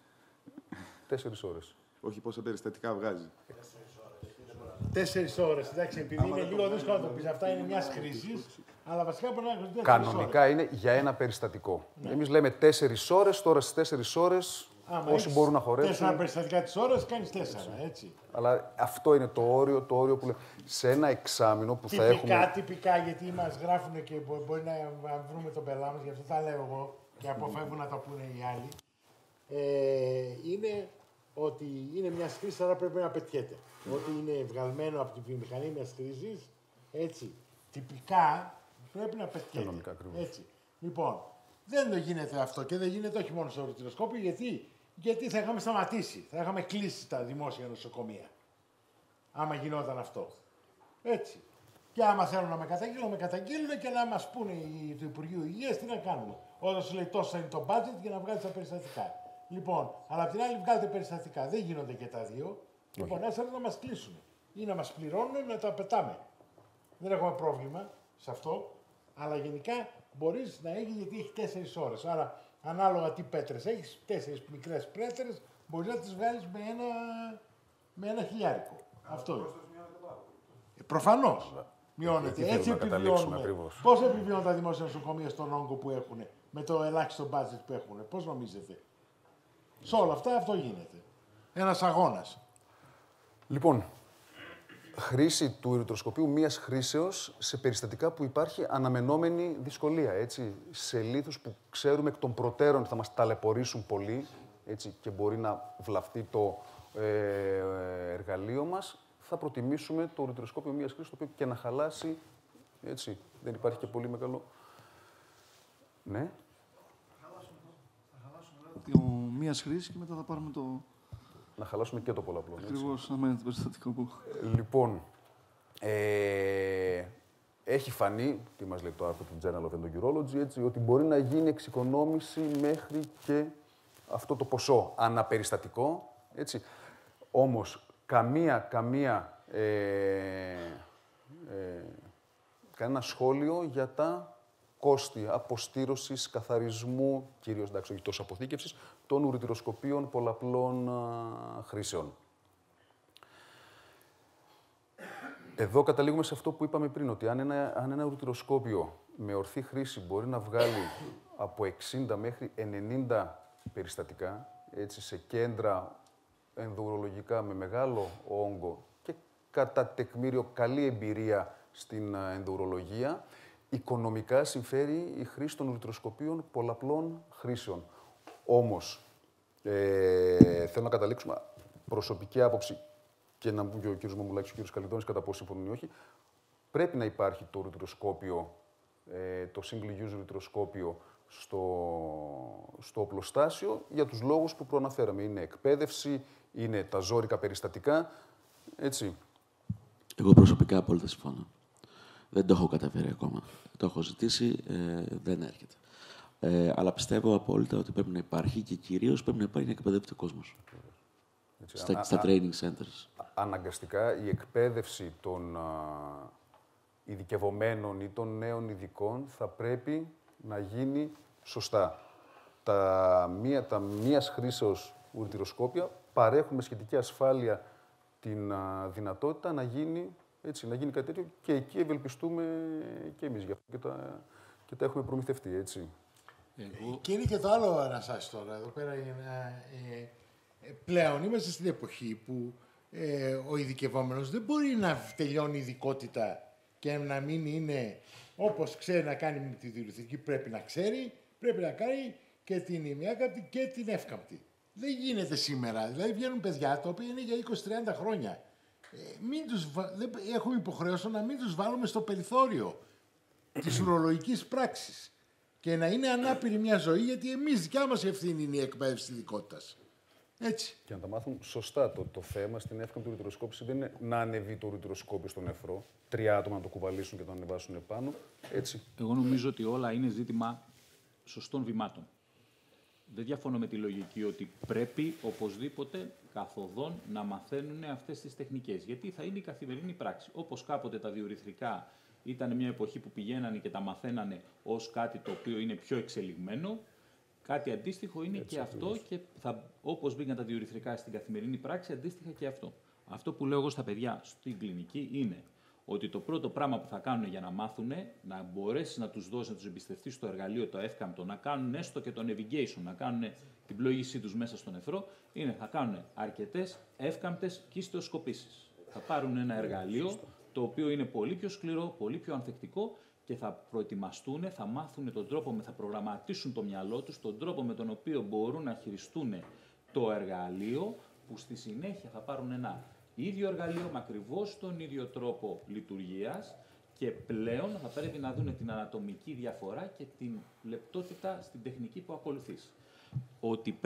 4 ώρες. Όχι, πόσα περιστατικά βγάζει? 4 ώρες, εντάξει, επειδή είναι λίγο δύσκολο να το πεις. Αυτά είναι μιας χρήσης, αλλά βασικά μπορεί να έχουν 4 ώρες. Κανονικά είναι για ένα περιστατικό. Ναι. Εμείς λέμε 4 ώρες, τώρα στις 4 ώρες όσοι μπορούν να χορέψουν. 4 περιστατικά της ώρας κάνεις 4, έτσι. Αλλά αυτό είναι το όριο που λέμε. Σε ένα εξάμηνο που θα έχουμε. Τυπικά, γιατί μας γράφουν και μπορεί να βρούμε τον πελά μας, γι' αυτό θα λέω εγώ και αποφεύγουν να τα πούνε οι άλλοι. Είναι ότι είναι μια χρήση, άρα πρέπει να πετιέται. Ότι είναι βγαλμένο από τη βιομηχανία μιας χρήσης, έτσι, τυπικά πρέπει να πετιέται. Έτσι. Λοιπόν, δεν το γίνεται αυτό και δεν γίνεται όχι μόνο στο ουρητηροσκόπιο, γιατί θα είχαμε σταματήσει, θα είχαμε κλείσει τα δημόσια νοσοκομεία. Άμα γινόταν αυτό. Έτσι. Και άμα θέλουν να με καταγγείλουν και να μας πούνε το Υπουργείο Υγείας τι να κάνουμε. Όταν σου λέει τόσο είναι το budget για να βγάλεις τα περιστατικά. Λοιπόν, αλλά απ' την άλλη βγάλετε περιστατικά. Δεν γίνονται και τα δύο. Λοιπόν, ας έρθουν να μας κλείσουν. Ή να μας πληρώνουν να τα πετάμε. Δεν έχουμε πρόβλημα σε αυτό. Αλλά γενικά μπορείς να έχεις, γιατί έχει 4 ώρες. Άρα, ανάλογα τι πέτρες έχεις, 4 μικρές πέτρες, μπορείς να τις βγάλεις με ένα χιλιάρικο. Αυτό είναι. Προφανώς. Μειώνεται. Έτσι επιβιώνουμε. Πώς επιβιώνουν τα δημόσια νοσοκομεία στον όγκο που έχουν, με το ελάχιστο budget που έχουν, πώς νομίζετε? Σε όλα αυτά αυτό γίνεται. Ένας αγώνας. Λοιπόν, χρήση του ουρητροσκοπίου μίας χρήσεως σε περιστατικά που υπάρχει αναμενόμενη δυσκολία. Έτσι. Σε λίθους που ξέρουμε εκ των προτέρων θα μας ταλαιπωρήσουν πολύ, έτσι, και μπορεί να βλαφτεί το εργαλείο μας, θα προτιμήσουμε το ουρητροσκόπιο μίας χρήσης, το οποίο και να χαλάσει, έτσι, δεν υπάρχει και πολύ μεγάλο... Ναι. Θα χαλάσουμε μίας χρήσης και μετά θα πάρουμε το... Να χαλάσουμε και το πολλαπλό. Ακριβώς, αμένει το περιστατικό που... Λοιπόν, έχει φανεί, τι μας λέει το άρθρο του Journal of Endocrinology, έτσι, ότι μπορεί να γίνει εξοικονόμηση μέχρι και αυτό το ποσό αναπεριστατικό, έτσι. Όμως, κανένα σχόλιο για τα κόστη αποστήρωσης, καθαρισμού, κυρίως εντάξει, όχι τόσο αποθήκευσης, των ουρητηροσκοπίων πολλαπλών χρήσεων. Εδώ καταλήγουμε σε αυτό που είπαμε πριν, ότι αν ένα ουρτιροσκόπιο με ορθή χρήση μπορεί να βγάλει από 60 μέχρι 90 περιστατικά, έτσι, σε κέντρα ενδοουρολογικά με μεγάλο όγκο και κατά τεκμήριο καλή εμπειρία στην ενδοουρολογία, οικονομικά συμφέρει η χρήση των ουρτιροσκοπίων πολλαπλών χρήσεων. Όμως, θέλω να καταλήξουμε προσωπική άποψη και να μου πει και ο κ. Μαμουλάκης και ο κ. Καλυντώνης κατά πόσο συμφωνούν ή όχι, πρέπει να υπάρχει το ουρτιροσκόπιο, το single-use ουρτιροσκόπιο στο οπλοστάσιο για τους λόγους που προαναφέραμε. Είναι εκπαίδευση, είναι τα ζόρικα περιστατικά, έτσι. Εγώ προσωπικά απόλυτα συμφωνώ. Δεν το έχω καταφέρει ακόμα. Το έχω ζητήσει, δεν έρχεται. Αλλά πιστεύω απόλυτα ότι πρέπει να υπάρχει και κυρίως πρέπει να υπάρχει να εκπαιδεύεται ο κόσμος. Στα training centers. Αναγκαστικά η εκπαίδευση των ειδικευομένων ή των νέων ειδικών θα πρέπει να γίνει σωστά. Τα μίας χρήσεως ουρτιροσκόπια παρέχουν με σχετική ασφάλεια την δυνατότητα να γίνει κάτι τέτοιο και εκεί ευελπιστούμε και εμείς γι' αυτό και τα έχουμε προμηθευτεί, έτσι. Και είναι και το άλλο να σας τώρα, εδώ πέρα πλέον είμαστε στην εποχή που ο ειδικευόμενος δεν μπορεί να τελειώνει ειδικότητα και να μην είναι όπως ξέρει να κάνει με τη διορθωτική, πρέπει να ξέρει, πρέπει να κάνει και την ημιάκαπτη και την εύκαμπτη. Δεν γίνεται σήμερα. Δηλαδή βγαίνουν παιδιά τα οποία είναι για 20-30 χρόνια. Έχουμε υποχρέωση να μην τους βάλουμε στο περιθώριο της ουρολογικής πράξης και να είναι ανάπηρη μια ζωή, γιατί εμείς δικιά μας ευθύνη είναι η εκπαίδευση ειδικότητας. Έτσι. Και να τα μάθουν σωστά. Το θέμα στην εύκαμπτη ουρτιροσκόπηση δεν είναι να ανεβεί το ουρτιροσκόπιο στον νεφρό, 3 άτομα να το κουβαλήσουν και το ανεβάσουν επάνω. Έτσι. Εγώ νομίζω ότι όλα είναι ζήτημα σωστών βημάτων. Δεν διαφωνώ με τη λογική ότι πρέπει οπωσδήποτε καθοδόν να μαθαίνουν αυτές τις τεχνικές. Γιατί θα είναι η καθημερινή πράξη. Όπως κάποτε τα διουρηθρικά ήταν μια εποχή που πηγαίνανε και τα μαθαίνανε ως κάτι το οποίο είναι πιο εξελιγμένο, κάτι αντίστοιχο είναι και αυτό και όπως μπήκαν τα διουρηθρικά στην καθημερινή πράξη, αντίστοιχα και αυτό. Αυτό που λέω εγώ στα παιδιά στην κλινική είναι ότι το πρώτο πράγμα που θα κάνουν για να μάθουν, να μπορέσει να τους δώσει, να τους εμπιστευτεί στο εργαλείο το εύκαμπτο, να κάνουν έστω και το navigation, να κάνουν την πλοήγησή τους μέσα στο νεφρό, είναι θα κάνουν αρκετές εύκαμπτες κιστεοσκοπήσεις. Θα πάρουν ένα εργαλείο το οποίο είναι πολύ πιο σκληρό, πολύ πιο ανθεκτικό και θα προετοιμαστούν, θα μάθουν τον τρόπο, θα προγραμματίσουν το μυαλό τους, τον τρόπο με τον οποίο μπορούν να χειριστούν το εργαλείο, που στη συνέχεια θα πάρουν ένα ίδιο εργαλείο με ακριβώς τον ίδιο τρόπο λειτουργίας και πλέον θα πρέπει να δουν την ανατομική διαφορά και την λεπτότητα στην τεχνική που ακολουθείς. Ότι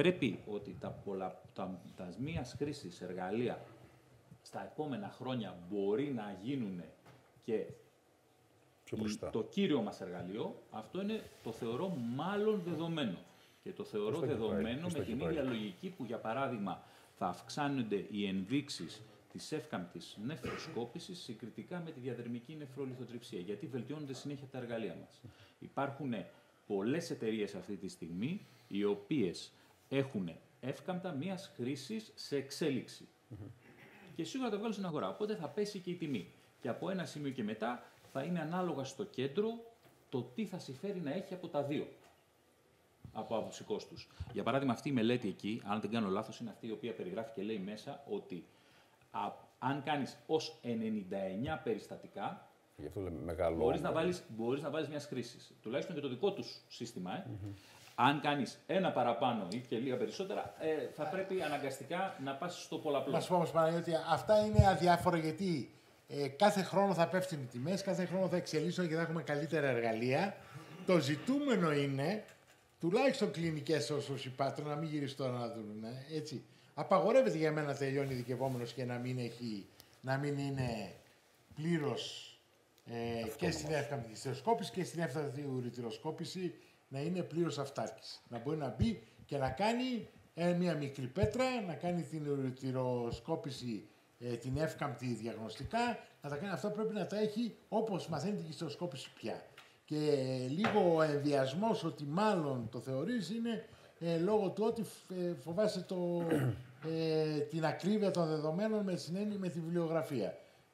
τα μίας χρήσης εργαλεία στα επόμενα χρόνια μπορεί να γίνουν και το κύριο μας εργαλείο, αυτό είναι, το θεωρώ μάλλον δεδομένο. Και το θεωρώ δεδομένο με την ίδια λογική που, για παράδειγμα, θα αυξάνονται οι ενδείξεις της εύκαμπτης νεφροσκόπησης συγκριτικά με τη διαδερμική νεφρολιθοτριψία, γιατί βελτιώνονται συνέχεια τα εργαλεία μας. Υπάρχουν πολλές εταιρείες αυτή τη στιγμή, οι οποίες έχουν εύκαμπτα μίας χρήσης σε εξέλιξη. Και σίγουρα θα βγάλουν στην αγορά, οπότε θα πέσει και η τιμή. Και από ένα σημείο και μετά θα είναι ανάλογα στο κέντρο το τι θα συμφέρει να έχει από τα δύο. Από άποψη κόστους. Για παράδειγμα, αυτή η μελέτη εκεί, αν δεν κάνω λάθος, είναι αυτή η οποία περιγράφει και λέει μέσα ότι αν κάνεις ως 99 περιστατικά, μπορείς να βάλεις μιας χρήσης. Τουλάχιστον και το δικό τους σύστημα. Αν κάνεις ένα παραπάνω ή και λίγα περισσότερα, θα πρέπει αναγκαστικά να πας στο πολλαπλό. Μας πω όμως, Παναγιώτη, αυτά είναι αδιάφορα, γιατί κάθε χρόνο θα πέφτουν οι τιμές, κάθε χρόνο θα εξελίσσονται και θα έχουμε καλύτερα εργαλεία. Το ζητούμενο είναι, τουλάχιστον κλινικές όσους υπάρχουν, να μην γυρίσει τώρα να δουν. Έτσι. Απαγορεύεται για μένα να τελειώνει ειδικευόμενος και να μην είναι πλήρως και στην εύκαμπτη κιστεοσκόπηση και στην εύκαμπτη ουρητηροσκόπηση να είναι πλήρως αυτάρκης. Να μπορεί να μπει και να κάνει μια μικρή πέτρα, να κάνει την ουρητηροσκόπηση, την εύκαμπτη διαγνωστικά, να τα κάνει. Αυτά πρέπει να τα έχει όπως μαθαίνει την κιστεοσκόπηση πια. Και λίγο ο ενδιασμός ότι μάλλον το θεωρείς είναι λόγω του ότι φοβάσαι την ακρίβεια των δεδομένων με τη βιβλιογραφία.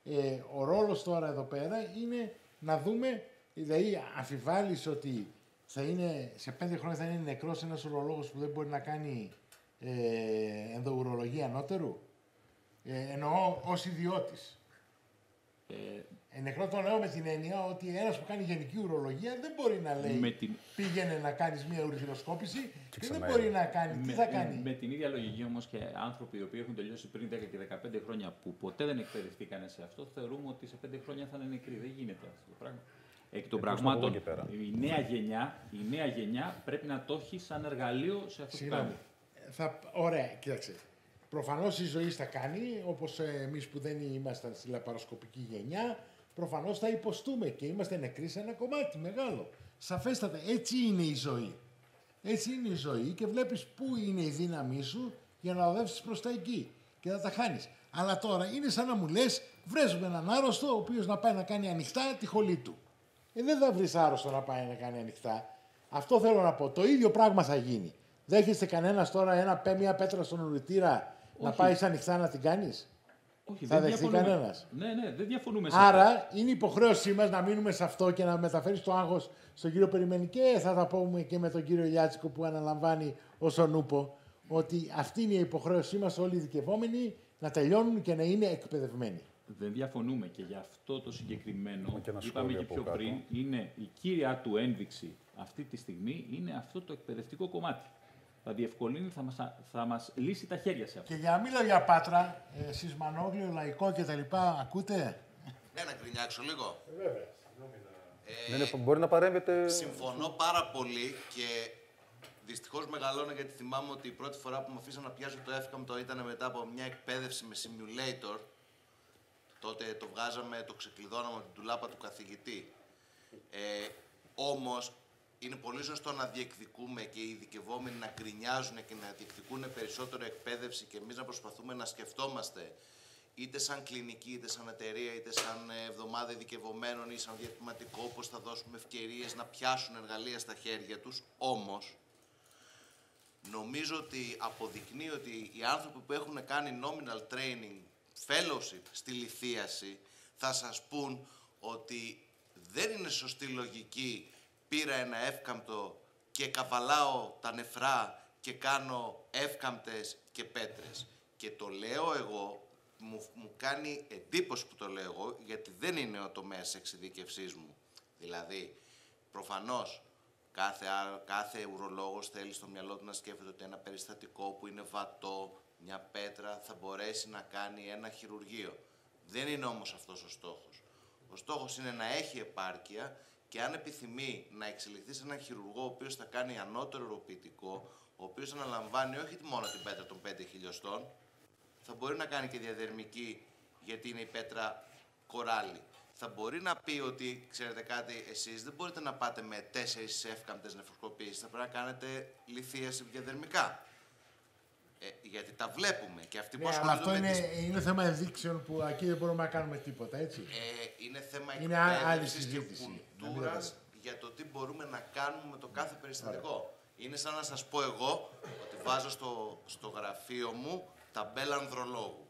Ο ρόλος τώρα εδώ πέρα είναι να δούμε, δηλαδή αμφιβάλλεις ότι θα είναι, σε 5 χρόνια θα είναι νεκρός ένας ουρολόγος που δεν μπορεί να κάνει ενδοουρολογία ανώτερου. Εννοώ ως ιδιώτης. Νεκρό το λέω με την έννοια ότι ένας που κάνει γενική ουρολογία δεν μπορεί να λέει πήγαινε να κάνεις μια ουρηθροσκόπηση και δεν μπορεί να κάνει. Τι θα κάνει. Με την ίδια λογική όμως και άνθρωποι οι οποίοι έχουν τελειώσει πριν 10 και 15 χρόνια που ποτέ δεν εκπαιδευτήκαν σε αυτό, θεωρούμε ότι σε 5 χρόνια θα είναι νεκροί. Δεν γίνεται αυτό το πράγμα. Εκ των πραγμάτων, η νέα γενιά πρέπει να το έχει σαν εργαλείο σε αυτό που κάνει. Ωραία, κοίταξε. Προφανώς η ζωή θα κάνει, όπως εμείς που δεν ήμασταν στη λαπαροσκοπική γενιά, προφανώς θα υποστούμε και είμαστε νεκροί σε ένα κομμάτι μεγάλο. Σαφέστατα, έτσι είναι η ζωή. Έτσι είναι η ζωή και βλέπεις πού είναι η δύναμή σου για να οδεύσεις προς τα εκεί και θα τα χάνεις. Αλλά τώρα είναι σαν να μου λες, βρες με έναν άρρωστο ο οποίος να πάει να κάνει ανοιχτά τη χολή του. Δεν θα βρεις άρρωστο να πάει να κάνει ανοιχτά. Αυτό θέλω να πω. Το ίδιο πράγμα θα γίνει. Δέχεστε κανένας τώρα μια πέτρα στον ουρητήρα να πάει ανοιχτά να την κάνεις. Όχι, θα δεχθεί κανένας. Ναι, δεν διαφωνούμε σε Άρα αυτό. Είναι υποχρέωσή μας να μείνουμε σε αυτό και να μεταφέρεις το άγχος στον κύριο Περιμένη και θα τα πούμε και με τον κύριο Ηλιάτσικο που αναλαμβάνει ως ονούπο, ότι αυτή είναι η υποχρέωσή μας όλοι οι ειδικευόμενοι να τελειώνουν και να είναι εκπαιδευμένοι. Δεν διαφωνούμε και γι' αυτό το συγκεκριμένο, είπαμε και πιο πριν, είναι η κύρια του ένδειξη αυτή τη στιγμή είναι αυτό το εκπαιδευτικό κομμάτι. Θα διευκολύνει, θα μας λύσει τα χέρια σε αυτό. Και για να μιλάω για Πάτρα, Σισμανόγλιο, Λαϊκό κτλ. Ακούτε? Ναι, να γκρινιάξω λίγο. Βέβαια. Μπορεί να παρέμβετε. Συμφωνώ πάρα πολύ και δυστυχώς μεγαλώνω γιατί θυμάμαι ότι η πρώτη φορά που με αφήσαν να πιάσω το εύκαμπτο ήταν μετά από μια εκπαίδευση με simulator. Τότε το βγάζαμε, το ξεκλειδώναμε από την τουλάπα του καθηγητή. Όμως, είναι πολύ σωστό να διεκδικούμε και οι ειδικευόμενοι να γκρινιάζουν και να διεκδικούν περισσότερο εκπαίδευση και εμείς να προσπαθούμε να σκεφτόμαστε είτε σαν κλινική, είτε σαν εταιρεία, είτε σαν εβδομάδα ειδικευομένων ή σαν διατηματικό, πώς θα δώσουμε ευκαιρίες να πιάσουν εργαλεία στα χέρια τους. Όμως, νομίζω ότι αποδεικνύει ότι οι άνθρωποι που έχουν κάνει nominal training, fellowship στη λυθίαση, θα σας πούν ότι δεν είναι σωστή λογική. Πήρα ένα εύκαμπτο και καβαλάω τα νεφρά και κάνω εύκαμπτες και πέτρες. Και το λέω εγώ, μου κάνει εντύπωση που το λέω εγώ, γιατί δεν είναι ο τομέας εξειδίκευσής μου. Δηλαδή, προφανώς, κάθε ουρολόγος θέλει στο μυαλό του να σκέφτεται ότι ένα περιστατικό που είναι βατό, μια πέτρα, θα μπορέσει να κάνει ένα χειρουργείο. Δεν είναι όμως αυτός ο στόχος. Ο στόχος είναι να έχει επάρκεια και αν επιθυμεί να εξελιχθεί σε έναν χειρουργό ο οποίος θα κάνει ανώτερο ουροποιητικό, ο οποίος αναλαμβάνει όχι μόνο την πέτρα των 5 χιλιοστών, θα μπορεί να κάνει και διαδερμική γιατί είναι η πέτρα κοράλι. Θα μπορεί να πει ότι, ξέρετε κάτι, εσείς δεν μπορείτε να πάτε με 4 εύκαμπτες νεφροσκοπήσεις, θα πρέπει να κάνετε λυθίαση διαδερμικά. Γιατί τα βλέπουμε και αυτοί που ασχολούνται αυτό είναι θέμα ενδείξεων που εκεί δεν μπορούμε να κάνουμε τίποτα, έτσι. Είναι θέμα εκπαίδευσης και κουλτούρας για το τι μπορούμε να κάνουμε με το κάθε περιστατικό. Είναι σαν να σας πω εγώ ότι βάζω στο γραφείο μου ταμπέλα ανδρολόγου.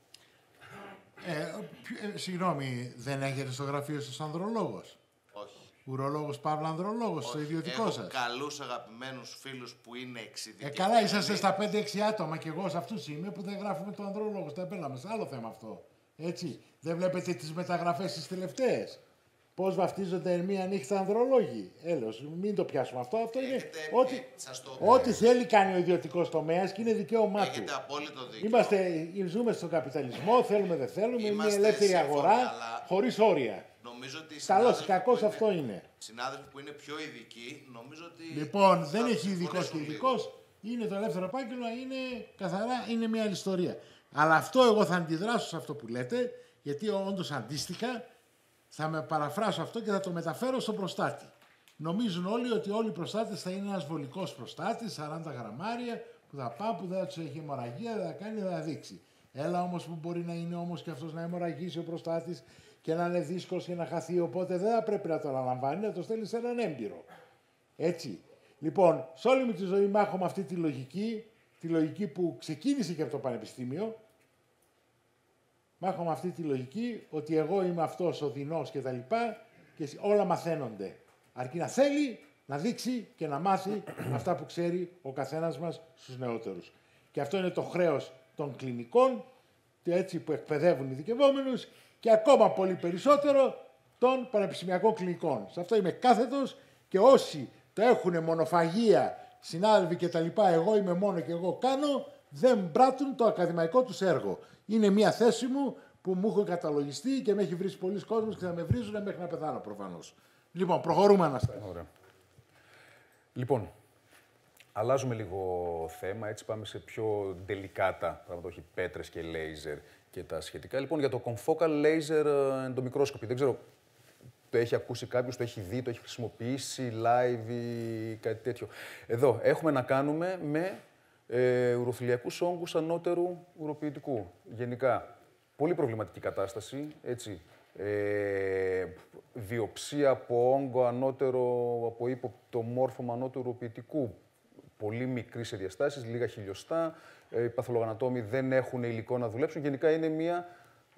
Συγγνώμη, δεν έχετε στο γραφείο σας ανδρολόγος? Όχι. Ουρολόγος Παύλα ανδρολόγος, στο ιδιωτικό σας? Έχω καλούς αγαπημένους φίλους που είναι εξειδικευμένοι. Καλά, είσαστε στα 5-6 άτομα και εγώ σε αυτούς είμαι που δεν γράφουμε το ανδρολόγο στα ταμπέλα μας. Άλλο θέμα αυτό. Έτσι. Δεν βλέπετε τις μεταγραφές τις τελευταίες? Πώς βαφτίζονται μία νύχτα ανδρολόγοι? Έλεος, μην το πιάσουμε αυτό. Αυτό είναι ό,τι θέλει κάνει ο ιδιωτικός τομέας και είναι δικαίωμά του. Έχετε απόλυτο δίκιο. Ζούμε στον καπιταλισμό, θέλουμε δεν θέλουμε, είναι μια ελεύθερη αγορά χωρίς όρια. Νομίζω ότι καλώς ή κακώς αυτό είναι. Συνάδελφοι που είναι πιο ειδικοί, νομίζω ότι... Λοιπόν, δεν έχει ειδικός και ειδικός. Είναι το ελεύθερο επάγγελμα, είναι καθαρά, είναι μια άλλη ιστορία. Αλλά αυτό εγώ θα αντιδράσω σε αυτό που λέτε, γιατί όντως αντίστοιχα θα με παραφράσω αυτό και θα το μεταφέρω στον προστάτη. Νομίζουν όλοι ότι όλοι οι προστάτες θα είναι ένας βολικός προστάτης, 40 γραμμάρια, που θα πάει, που δεν θα τους έχει αιμορραγία, δεν θα κάνει, δεν θα δείξει. Έλα όμως που μπορεί να είναι όμως και αυτός να αιμορραγήσει ο προστάτης και να είναι δύσκολος και να χαθεί, οπότε δεν θα πρέπει να το αναλαμβάνει, να το στέλνει σε έναν έμπειρο. Έτσι. Λοιπόν, σε όλη μου τη ζωή μάχω με αυτή τη λογική που ξεκίνησε και από το Πανεπιστήμιο, Μα έχουμε αυτή τη λογική ότι εγώ είμαι αυτός ο δεινός και τα λοιπά και όλα μαθαίνονται. Αρκεί να θέλει να δείξει και να μάθει αυτά που ξέρει ο καθένας μας στους νεότερους. Και αυτό είναι το χρέος των κλινικών, έτσι που εκπαιδεύουν οι ειδικευόμενους και ακόμα πολύ περισσότερο των πανεπιστημιακών κλινικών. Σε αυτό είμαι κάθετος και όσοι το έχουν μονοφαγία, συνάδελφοι και τα λοιπά, εγώ είμαι μόνο και εγώ κάνω, δεν πράττουν το ακαδημαϊκό τους έργο. Είναι μια θέση μου που μου έχουν καταλογιστεί και με έχει βρει πολλοί κόσμος και θα με βρίζουν μέχρι να πεθάνω προφανώς. Λοιπόν, προχωρούμε, Αναστάση. Ωραία. Λοιπόν, αλλάζουμε λίγο θέμα, έτσι πάμε σε πιο τελικάτα πράγματα, όχι πέτρες και λέιζερ και τα σχετικά. Λοιπόν, για το confocal laser εντομικρόσκοπη, δεν ξέρω, το έχει ακούσει κάποιος, το έχει δει, το έχει χρησιμοποιήσει live ή κάτι τέτοιο. Εδώ έχουμε να κάνουμε με ουροθυλιακούς όγκους ανώτερου ουροποιητικού. Γενικά, πολύ προβληματική κατάσταση, έτσι. Βιοψία από όγκο ανώτερο, από ύποπτο μόρφωμα ανώτερου ουροποιητικού. Πολύ μικρή σε διαστάσεις, λίγα χιλιοστά. Οι παθολογανατόμοι δεν έχουν υλικό να δουλέψουν. Γενικά είναι μια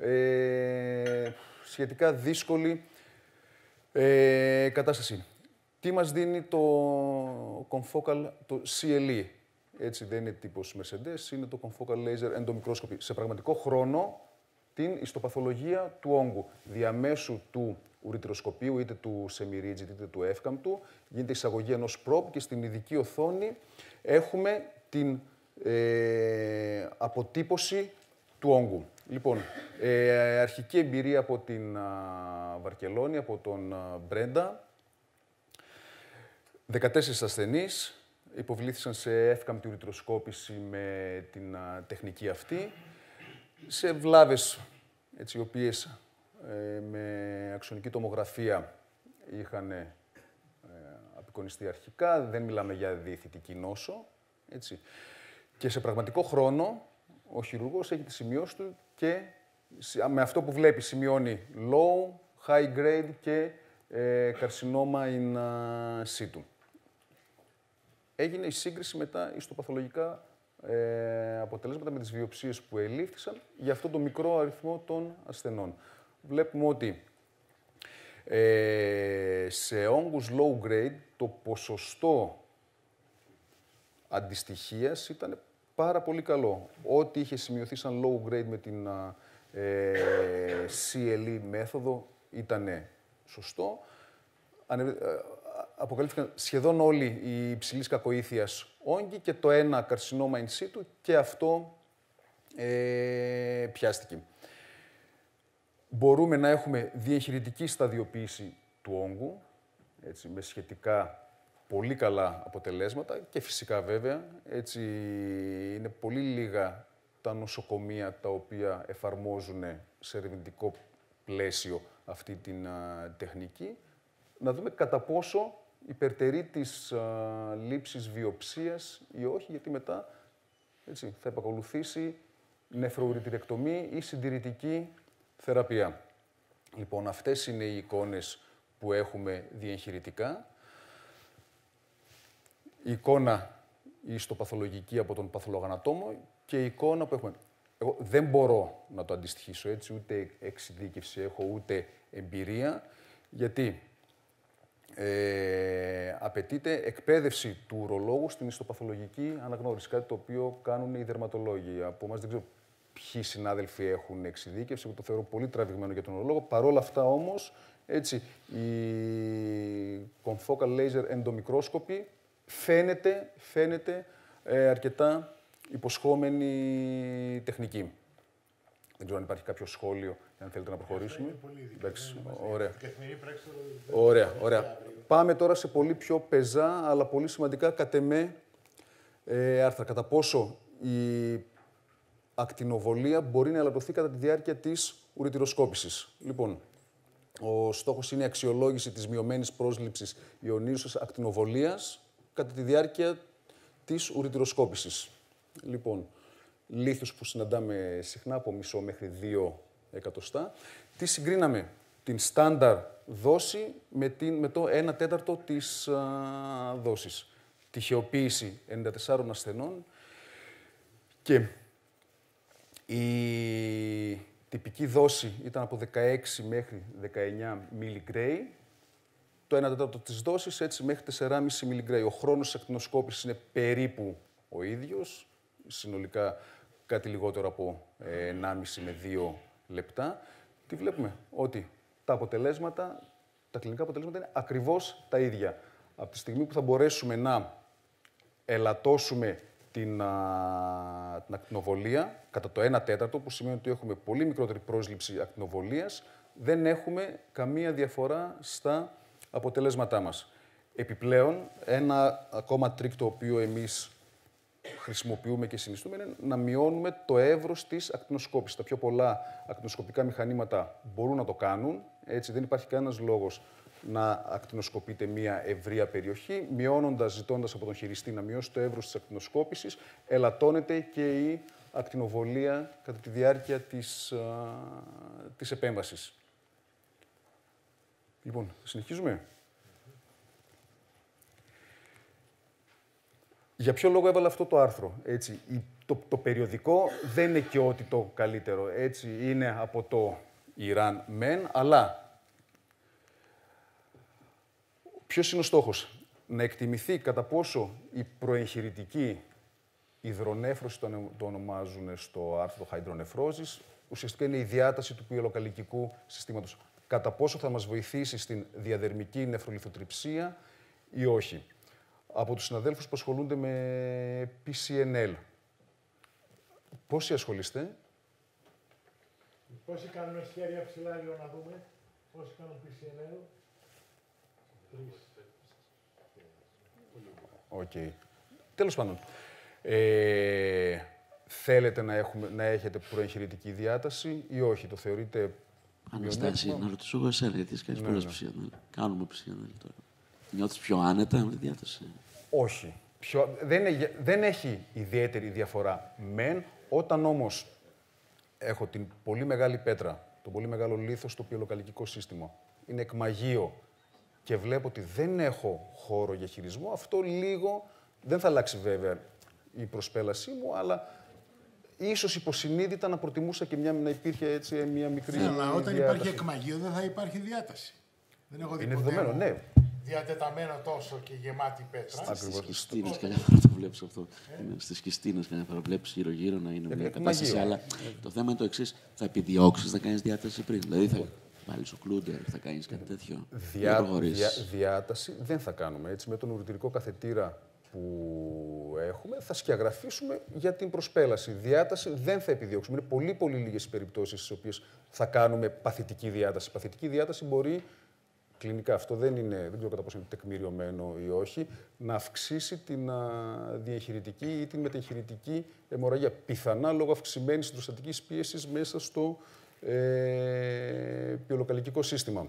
σχετικά δύσκολη κατάσταση. Τι μας δίνει το confocal, το CLE. Έτσι δεν είναι τύπος Mercedes, είναι το confocal laser ενδομικρόσκοπη. Σε πραγματικό χρόνο, την ιστοπαθολογία του όγκου. Διαμέσου του ουρητροσκοπίου, είτε του semi-rigid είτε του εύκαμπτου, γίνεται εισαγωγή ενός probe και στην ειδική οθόνη έχουμε την αποτύπωση του όγκου. Λοιπόν, αρχική εμπειρία από την Βαρκελόνη, από τον Μπρέντα. 14 ασθενείς υποβλήθησαν σε εύκαμπτη ουρητροσκόπηση με την τεχνική αυτή. Σε βλάβες, έτσι, οι οποίες με αξονική τομογραφία είχαν απεικονιστεί αρχικά, δεν μιλάμε για διαιτητική νόσο, έτσι. Και σε πραγματικό χρόνο, ο χειρουργός έχει τη σημειώση του και με αυτό που βλέπει σημειώνει low, high grade και καρσινόμα in situ. Έγινε η σύγκριση με τα ιστοπαθολογικά αποτελέσματα με τις βιοψίες που ελήφθησαν για αυτό το μικρό αριθμό των ασθενών. Βλέπουμε ότι σε όγκους low grade το ποσοστό αντιστοιχίας ήταν πάρα πολύ καλό. Ό,τι είχε σημειωθεί σαν low grade με την CLE μέθοδο ήταν σωστό. Αποκαλύφθηκαν σχεδόν όλοι οι υψηλής κακοήθειας όγκοι και το ένα καρσινόμα in situ και αυτό πιάστηκε. Μπορούμε να έχουμε διεγχειρητική σταδιοποίηση του όγκου, έτσι, με σχετικά πολύ καλά αποτελέσματα και φυσικά βέβαια, έτσι, είναι πολύ λίγα τα νοσοκομεία τα οποία εφαρμόζουν σε ερευνητικό πλαίσιο αυτή την τεχνική. Να δούμε κατά πόσο υπερτερεί της λήψης βιοψίας ή όχι, γιατί μετά, έτσι, θα επακολουθήσει νεφροουρητηρεκτομή ή συντηρητική θεραπεία. Λοιπόν, αυτές είναι οι εικόνες που έχουμε διεγχειρητικά. Η εικόνα η ιστοπαθολογική από τον παθολογανατόμο και η εικόνα που έχουμε. Εγώ δεν μπορώ να το αντιστοιχίσω έτσι, ούτε εξειδίκευση έχω, ούτε εμπειρία, γιατί απαιτείται εκπαίδευση του ουρολόγου στην ιστοπαθολογική αναγνώριση, κάτι το οποίο κάνουν οι δερματολόγοι. Από εμάς δεν ξέρω ποιοι συνάδελφοι έχουν εξειδίκευση, εγώ το θεωρώ πολύ τραβηγμένο για τον ουρολόγο. Παρ' όλα αυτά όμως, έτσι, η confocal laser ενδομικρόσκοπη φαίνεται αρκετά υποσχόμενη τεχνική. Δεν ξέρω αν υπάρχει κάποιο σχόλιο, αν θέλετε να προχωρήσουμε. Εντάξει, ωραία. Ωραία, ωραία. Πάμε τώρα σε πολύ πιο πεζά, αλλά πολύ σημαντικά κατ' εμέ άρθρα. Κατά πόσο η ακτινοβολία μπορεί να ελαττωθεί κατά τη διάρκεια της ουρητηροσκόπησης. Λοιπόν, ο στόχος είναι η αξιολόγηση της μειωμένης πρόσληψης ιονίζουσας ακτινοβολίας κατά τη διάρκεια της ουρητηροσκόπησης. Λοιπόν, λίθους που συναντάμε συχνά από μισό μέχρι 2 εκατοστά. Τι συγκρίναμε? Την στάνταρ δόση με το 1 τέταρτο της δόσης. Τυχεοποίηση 94 ασθενών και η τυπική δόση ήταν από 16 μέχρι 19 μιλιγκρέι. Το 1 τέταρτο της δόσης, έτσι, μέχρι 4,5 μιλιγκρέι. Ο χρόνος της ακτινοσκόπησης είναι περίπου ο ίδιος, συνολικά κάτι λιγότερο από 1,5 με 2 λεπτά. Τι βλέπουμε? Ότι τα αποτελέσματα, τα κλινικά αποτελέσματα είναι ακριβώς τα ίδια. Από τη στιγμή που θα μπορέσουμε να ελαττώσουμε την ακτινοβολία κατά το 1 τέταρτο, που σημαίνει ότι έχουμε πολύ μικρότερη πρόσληψη ακτινοβολίας, δεν έχουμε καμία διαφορά στα αποτελέσματά μας. Επιπλέον, ένα ακόμα τρίκ το οποίο εμείς χρησιμοποιούμε και συνιστούμε είναι να μειώνουμε το εύρος της ακτινοσκόπησης. Τα πιο πολλά ακτινοσκοπικά μηχανήματα μπορούν να το κάνουν, έτσι δεν υπάρχει κανένας λόγος να ακτινοσκοπείτε μία ευρεία περιοχή, ζητώντας από τον χειριστή να μειώσει το εύρος της ακτινοσκόπησης, ελαττώνεται και η ακτινοβολία κατά τη διάρκεια της επέμβασης. Λοιπόν, συνεχίζουμε. Για ποιο λόγο έβαλα αυτό το άρθρο? Έτσι, το περιοδικό δεν είναι και ό,τι το καλύτερο. Έτσι, είναι από το Ιράν μεν, αλλά ποιος είναι ο στόχος? Να εκτιμηθεί κατά πόσο η προεγχειρητική υδρονέφρωση, το ονομάζουν στο άρθρο χαϊντρονεφρόζης, ουσιαστικά είναι η διάταση του πυελοκαλλικικού συστήματος. Κατά πόσο θα μας βοηθήσει στην διαδερμική νεφρολιθοτριψία ή όχι. Από τους συναδέλφους που ασχολούνται με PCNL. Πόσοι ασχολείστε? Πόσοι κάνουν χέρια ψηλά, λίγο να δούμε. Πόσοι κάνουν PCNL? 3. Οκ. Τέλος πάντων. Θέλετε να έχετε προεγχειρητική διάταση ή όχι? Το θεωρείτε Αναστάση, να ρωτήσω εγώ εσένα, γιατί έχεις κάνει πολλές PCNL. Κάνουμε PCNL τώρα. Νιώθεις πιο άνετα με τη διάταση? Όχι. Δεν έχει ιδιαίτερη διαφορά. Μεν, όταν όμως έχω την πολύ μεγάλη πέτρα, τον πολύ μεγάλο λίθο στο πυελοκαλλικικό σύστημα, είναι εκμαγείο και βλέπω ότι δεν έχω χώρο για χειρισμό, αυτό λίγο δεν θα αλλάξει βέβαια η προσπέλασή μου, αλλά ίσως υποσυνείδητα να προτιμούσα και να υπήρχε έτσι μια μικρή διάταση. Αλλά όταν υπάρχει εκμαγείο δεν θα υπάρχει διάταση. Δεν έχω δει είναι ποτέ δεδομένο, ναι. Διατεταμένο τόσο και γεμάτη πέτρα. Στις Κιστίνες καμιά φορά το βλέπεις αυτό. Στις Κιστίνες καμιά φορά βλέπεις γύρω-γύρω να είναι μια κατάσταση. Αλλά το θέμα είναι το εξής. Θα επιδιώξεις να κάνεις διάταση πριν? Δηλαδή θα βάλεις ο κλούντερ, θα κάνεις κάτι τέτοιο? Διάταση δεν θα κάνουμε. Έτσι, με τον ουρητηρικό καθετήρα που έχουμε, θα σκιαγραφίσουμε για την προσπέλαση. Διάταση δεν θα επιδιώξουμε. Είναι πολύ, πολύ λίγες οι περιπτώσεις στις οποίες θα κάνουμε παθητική διάταση. Παθητική διάταση μπορεί, κλινικά αυτό δεν ξέρω κατά πόσο είναι τεκμηριωμένο ή όχι, να αυξήσει την διεγχειρητική ή την μετεγχειρητική αιμορραγία. Πιθανά λόγω αυξημένης υδροστατικής πίεσης μέσα στο πυελοκαλλικικό σύστημα.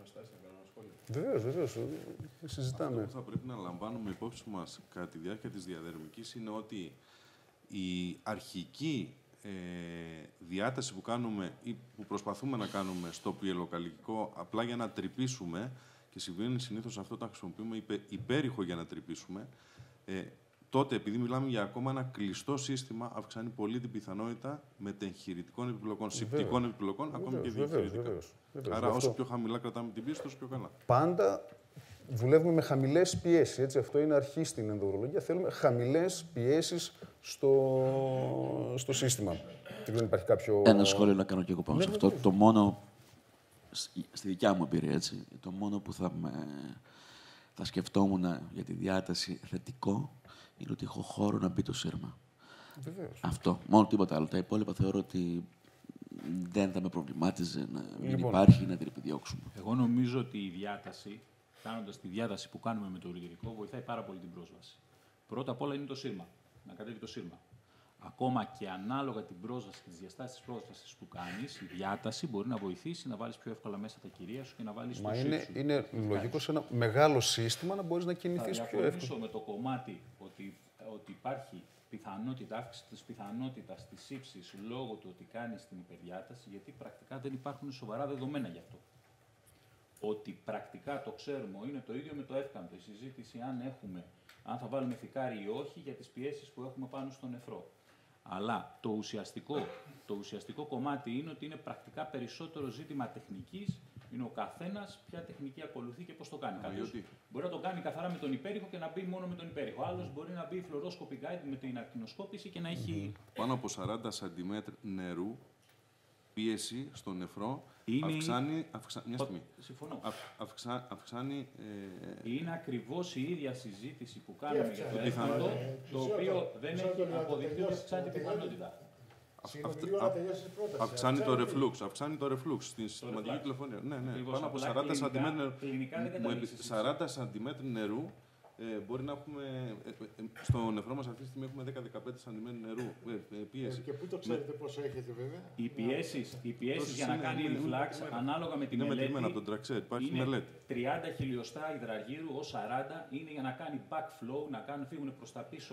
Βεβαίως, συζητάμε. Αυτό που θα πρέπει να λαμβάνουμε υπόψη μας κατά τη διάρκεια της διαδερμικής είναι ότι η αρχική διάταση που κάνουμε ή που προσπαθούμε να κάνουμε στο πυελοκαλλικικό απλά για να τρυπήσουμε, και συμβαίνει συνήθως αυτό όταν χρησιμοποιούμε υπέρηχο για να τρυπήσουμε, τότε, επειδή μιλάμε για ακόμα ένα κλειστό σύστημα, αυξάνει πολύ την πιθανότητα μετεγχειρητικών επιπλοκών, σηπτικών επιπλοκών, ακόμη και διεγχειρητικά. Άρα, όσο πιο χαμηλά κρατάμε την πίεση, τόσο πιο καλά. Πάντα δουλεύουμε με χαμηλές πιέσεις. Έτσι. Αυτό είναι αρχή στην ενδοουρολογία. Θέλουμε χαμηλές πιέσεις στο σύστημα. Δεν υπάρχει κάποιο... Ένα σχόλιο να κάνω και εγώ πάνω σε αυτό. Το μόνο, στη δικιά μου εμπειρία, έτσι, το μόνο που θα σκεφτόμουν για τη διάταση θετικό είναι ότι έχω χώρο να μπει το σύρμα. Βεβαίως. Αυτό. Μόνο τίποτα άλλο. Τα υπόλοιπα θεωρώ ότι δεν θα με προβλημάτιζε να μην υπάρχει ή να την επιδιώξουμε. Εγώ νομίζω ότι η διάταση, κάνοντας τη διάταση που κάνουμε με το ουρητηρικό, βοηθάει πάρα πολύ την πρόσβαση. Πρώτα απ' όλα είναι το σύρμα. Να κατέβει το σύρμα. Ακόμα και ανάλογα την πρόσβαση και τις διαστάσεις της πρόσβασης που κάνεις, η διάταση μπορεί να βοηθήσει να βάλεις πιο εύκολα μέσα τα κυρία σου και να βάλεις το σύστημα. Είναι λογικό σε ένα μεγάλο σύστημα να μπορείς να κινηθείς πιο εύκολα. Θα διαφωνήσω με το κομμάτι ότι υπάρχει πιθανότητα, αύξηση της πιθανότητας της ύψης λόγω του ότι κάνεις την υπερδιάταση, γιατί πρακτικά δεν υπάρχουν σοβαρά δεδομένα γι' αυτό. Ότι πρακτικά το ξέρουμε, είναι το ίδιο με το εύκαμπτο. Η συζήτηση αν θα βάλουμε θικάρι ή όχι για τις πιέσεις που έχουμε πάνω στο νεφρό. Αλλά το ουσιαστικό κομμάτι είναι ότι είναι πρακτικά περισσότερο ζήτημα τεχνικής. Είναι ο καθένας ποια τεχνική ακολουθεί και πώς το κάνει. Κάποιος μπορεί να το κάνει καθαρά με τον υπέρηχο και να μπει μόνο με τον υπέρηχο. Άλλος μπορεί να μπει fluoroscopy guide με την ακτινοσκόπηση και να έχει. Πάνω από 40 cm νερού, πίεση στο νεφρό, μια στιγμή. Συμφωνώ. Αυξάνει... Είναι ακριβώς η ίδια συζήτηση που κάνουμε για το έφαντο, το οποίο δεν έχει αποδειχθεί ότι αυξάνει την πιθανότητα. Αυξάνει το reflux στην συστηματική τηλεφωνία. Ναι. Πάνω από 40 cm νερού μπορεί να έχουμε. Στο νεφρό μας αυτή τη στιγμή έχουμε 10-15 cm νερού πίεση. Και πού το ξέρετε πόσο έχετε, βέβαια? Οι πιέσεις για να κάνει reflux, ανάλογα με τη μελέτη, από τον Traxer, υπάρχει είναι μελέτη. 30 χιλιοστά υδραργύρου ως 40 είναι για να κάνει backflow, να φύγουν προς τα πίσω.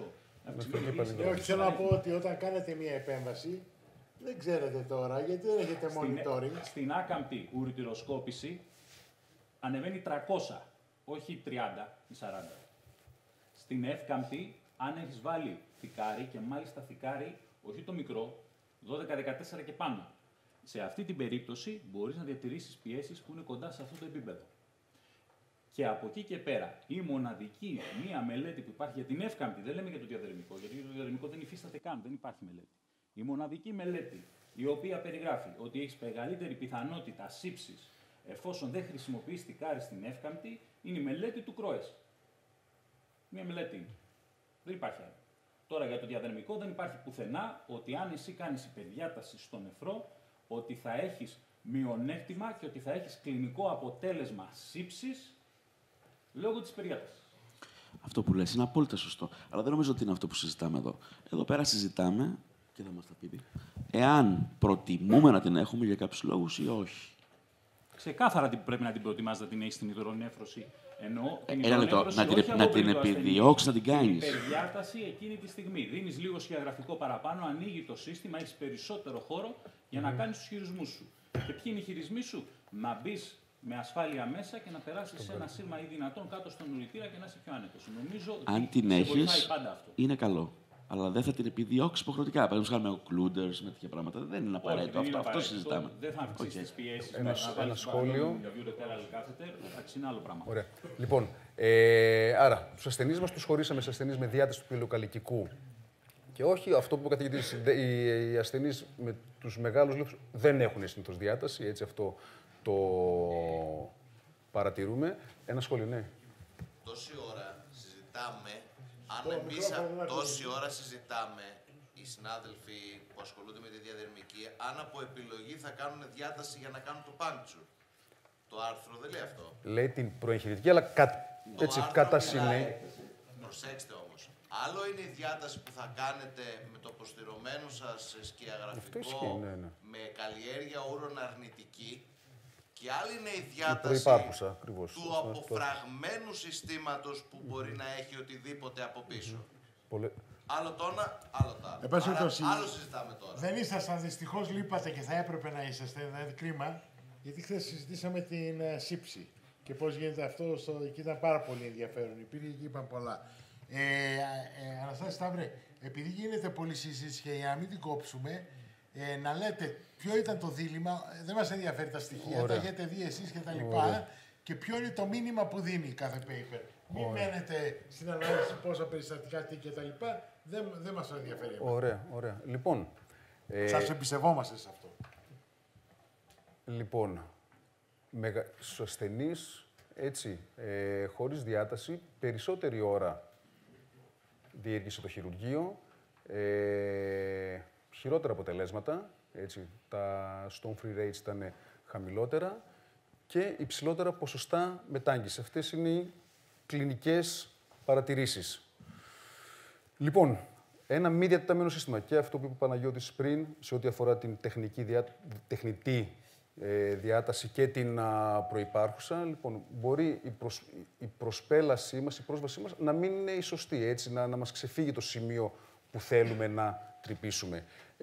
Όχι, θέλω να πω ότι όταν κάνετε μια επέμβαση, δεν ξέρετε τώρα, γιατί δεν έχετε monitoring. Στην άκαμπτη ουρητηροσκόπηση ανεβαίνει 300, όχι 30 ή 40. Στην εύκαμπτη, αν έχεις βάλει θικάρι, και μάλιστα θικάρι, όχι το μικρό, 12-14 και πάνω. Σε αυτή την περίπτωση μπορείς να διατηρήσεις πιέσεις που είναι κοντά σε αυτό το επίπεδο. Και από εκεί και πέρα, η μοναδική μία μελέτη που υπάρχει για την εύκαμπτη, δεν λέμε για το διαδερμικό, γιατί το διαδερμικό δεν υφίσταται καν, δεν υπάρχει μελέτη. Η μοναδική μελέτη η οποία περιγράφει ότι έχεις μεγαλύτερη πιθανότητα σύψης εφόσον δεν χρησιμοποιείς θικάρι στην εύκαμπτη, είναι η μελέτη του Κρόες. Μία μελέτη είναι. Δεν υπάρχει άλλη. Τώρα για το διαδερμικό δεν υπάρχει πουθενά ότι αν εσύ κάνεις υπερδιάταση στο νεφρό, ότι θα έχεις μειονέκτημα και ότι θα έχεις κλινικό αποτέλεσμα σύψης λόγω της υπερδιάτασης. Αυτό που λες είναι απόλυτα σωστό. Αλλά δεν νομίζω ότι είναι αυτό που συζητάμε εδώ. Εδώ πέρα συζητάμε, και θα μας τα πει, εάν προτιμούμε να την έχουμε για κάποιους λόγους ή όχι. Ξεκάθαρα πρέπει να την προτιμάς να την έχεις στην υδρονέφρωση. Ενώ ένα λεπτό, να την επιδιώξεις, να την κάνεις. Την υπερδιάταση εκείνη τη στιγμή. Δίνεις λίγο σχεδιαγραφικό παραπάνω, ανοίγει το σύστημα, έχεις περισσότερο χώρο για να κάνεις τους χειρισμούς σου. Και ποιοι είναι οι χειρισμοί σου? Να μπεις με ασφάλεια μέσα και να περάσεις σε ένα σύρμα ή δυνατόν κάτω στον ουρητήρα και να είσαι πιο άνετος. Νομίζω αν την έχεις, είναι καλό. Αλλά δεν θα την επιδιώξει υποχρεωτικά. Παραδείγματος χάρη με οκλούντερς, με τέτοια πράγματα. Δεν είναι απαραίτητο αυτό. Αυτό συζητάμε. Δεν θα αυξήσει τις πιέσεις. Ένα σχόλιο. Είναι άλλο πράγμα. Ωραία. Λοιπόν, άρα, τους ασθενείς μας τους χωρίσαμε σε ασθενείς με διάταση του πυλοκαλικικού. Και όχι αυτό που είπατε, γιατί οι ασθενείς με τους μεγάλους λύθους δεν έχουν συνήθως διάταση. Έτσι αυτό το παρατηρούμε. Ένα σχόλιο, ναι. Τόση ώρα συζητάμε. Αν εμείς τόση ώρα συζητάμε, οι συνάδελφοι που ασχολούνται με τη διαδερμική, αν από επιλογή θα κάνουν διάταση για να κάνουν το puncture. Το άρθρο δεν λέει αυτό. Λέει την προεγχειρητική, αλλά κατά συνέχεια. Προσέξτε όμως. Άλλο είναι η διάταση που θα κάνετε με το προστηρωμένο σας σκιαγραφικό, με καλλιέργεια ούρων αρνητική. Και άλλη είναι η διάταση του αποφραγμένου συστήματος που μπορεί να έχει οτιδήποτε από πίσω. Άλλο το ένα, άλλο το άλλο. Άλλο συζητάμε τώρα. Δεν ήσασταν, δυστυχώς λείπατε και θα έπρεπε να είσαστε, δηλαδή κρίμα, γιατί χθες συζητήσαμε την σύψη και πώς γίνεται αυτό, και ήταν πάρα πολύ ενδιαφέρον. Υπήρχε και είπαν πολλά. Αναστάση Σταύρε, επειδή γίνεται πολλή συζήτηση και για να μην την κόψουμε, να λέτε ποιο ήταν το δίλημμα, δεν μας ενδιαφέρει τα στοιχεία, τα έχετε δει εσείς και τα λοιπά, και ποιο είναι το μήνυμα που δίνει κάθε paper. Μην μένετε στην ανάλυση πόσα περιστατικά τι και τα λοιπά, δεν μας ενδιαφέρει. Ωραία. Λοιπόν, σας εμπιστευόμαστε σε αυτό. Λοιπόν, στους ασθενείς, έτσι, χωρίς διάταση, περισσότερη ώρα διήρκησε το χειρουργείο, χειρότερα αποτελέσματα, έτσι, τα stone free rates ήταν χαμηλότερα και υψηλότερα ποσοστά μετάγγισης. Αυτές είναι οι κλινικές παρατηρήσεις. Λοιπόν, ένα μη διατεταμένο σύστημα και αυτό που είπε ο Παναγιώτης πριν, σε ό,τι αφορά την τεχνητή διάταση και την προϋπάρχουσα, λοιπόν, μπορεί η προσπέλασή μας, η πρόσβασή μας να μην είναι η σωστή, έτσι, να μας ξεφύγει το σημείο που θέλουμε να τρυπήσουμε.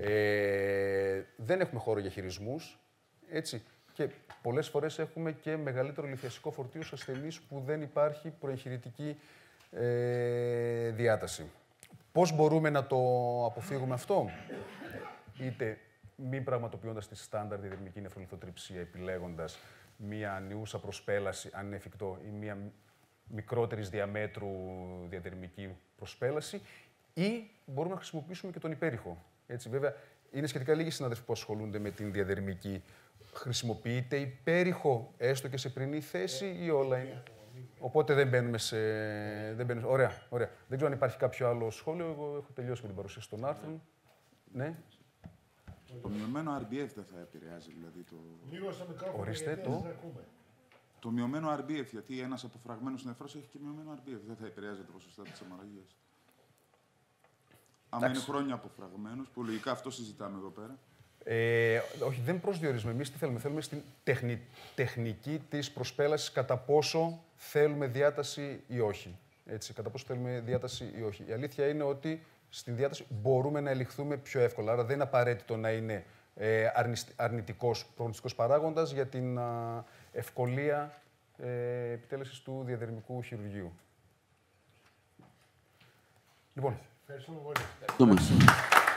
Δεν έχουμε χώρο για χειρισμούς, έτσι, και πολλές φορές έχουμε και μεγαλύτερο λιθιασικό φορτίο στους ασθενείς που δεν υπάρχει προεγχειρητική διάταση. Πώς μπορούμε να το αποφύγουμε αυτό? Είτε μην πραγματοποιώντας τη στάνταρ διαδερμική νεφρολιθοτριψία, επιλέγοντας μία ανιούσα προσπέλαση, αν είναι εφικτό, ή μία μικρότερης διαμέτρου διαδερμική προσπέλαση, ή μπορούμε να χρησιμοποιήσουμε και τον υπέρηχο. Έτσι, βέβαια, είναι σχετικά λίγοι συνάδελφοι που ασχολούνται με την διαδερμική. Χρησιμοποιείται υπέρηχο, έστω και σε πρωινή θέση, ή όλα είναι? Οπότε δεν μπαίνουμε σε... Ωραία, ωραία. Δεν ξέρω αν υπάρχει κάποιο άλλο σχόλιο. Εγώ έχω τελειώσει με την παρουσίαση των άρθρων. Ναι. Το μειωμένο RBF δεν θα επηρεάζει, δηλαδή το... Λίγο στο μικρόφωνο. Ορίστε το. Το μειωμένο RBF, γιατί ένας αποφραγμένος νεφρός έχει και μειωμένο RBF. Δεν θα επηρεάζει τα ποσοστά της αιμορραγίας. Άμα είναι χρόνια αποφραγμένος, που λογικά αυτό συζητάμε εδώ πέρα. Όχι, δεν προσδιορίζουμε. Εμείς τι θέλουμε? Θέλουμε στην τεχνική της προσπέλασης κατά πόσο θέλουμε διάταση ή όχι. Έτσι, κατά πόσο θέλουμε διάταση ή όχι. Η αλήθεια είναι ότι στην διάταση μπορούμε να ελιχθούμε πιο εύκολα. Άρα δεν είναι απαραίτητο να είναι αρνητικός προγνωστικός παράγοντας για την ευκολία επιτέλεσης του διαδερμικού χειρουργείου. Λοιπόν. Ευχαριστούμε πολύ.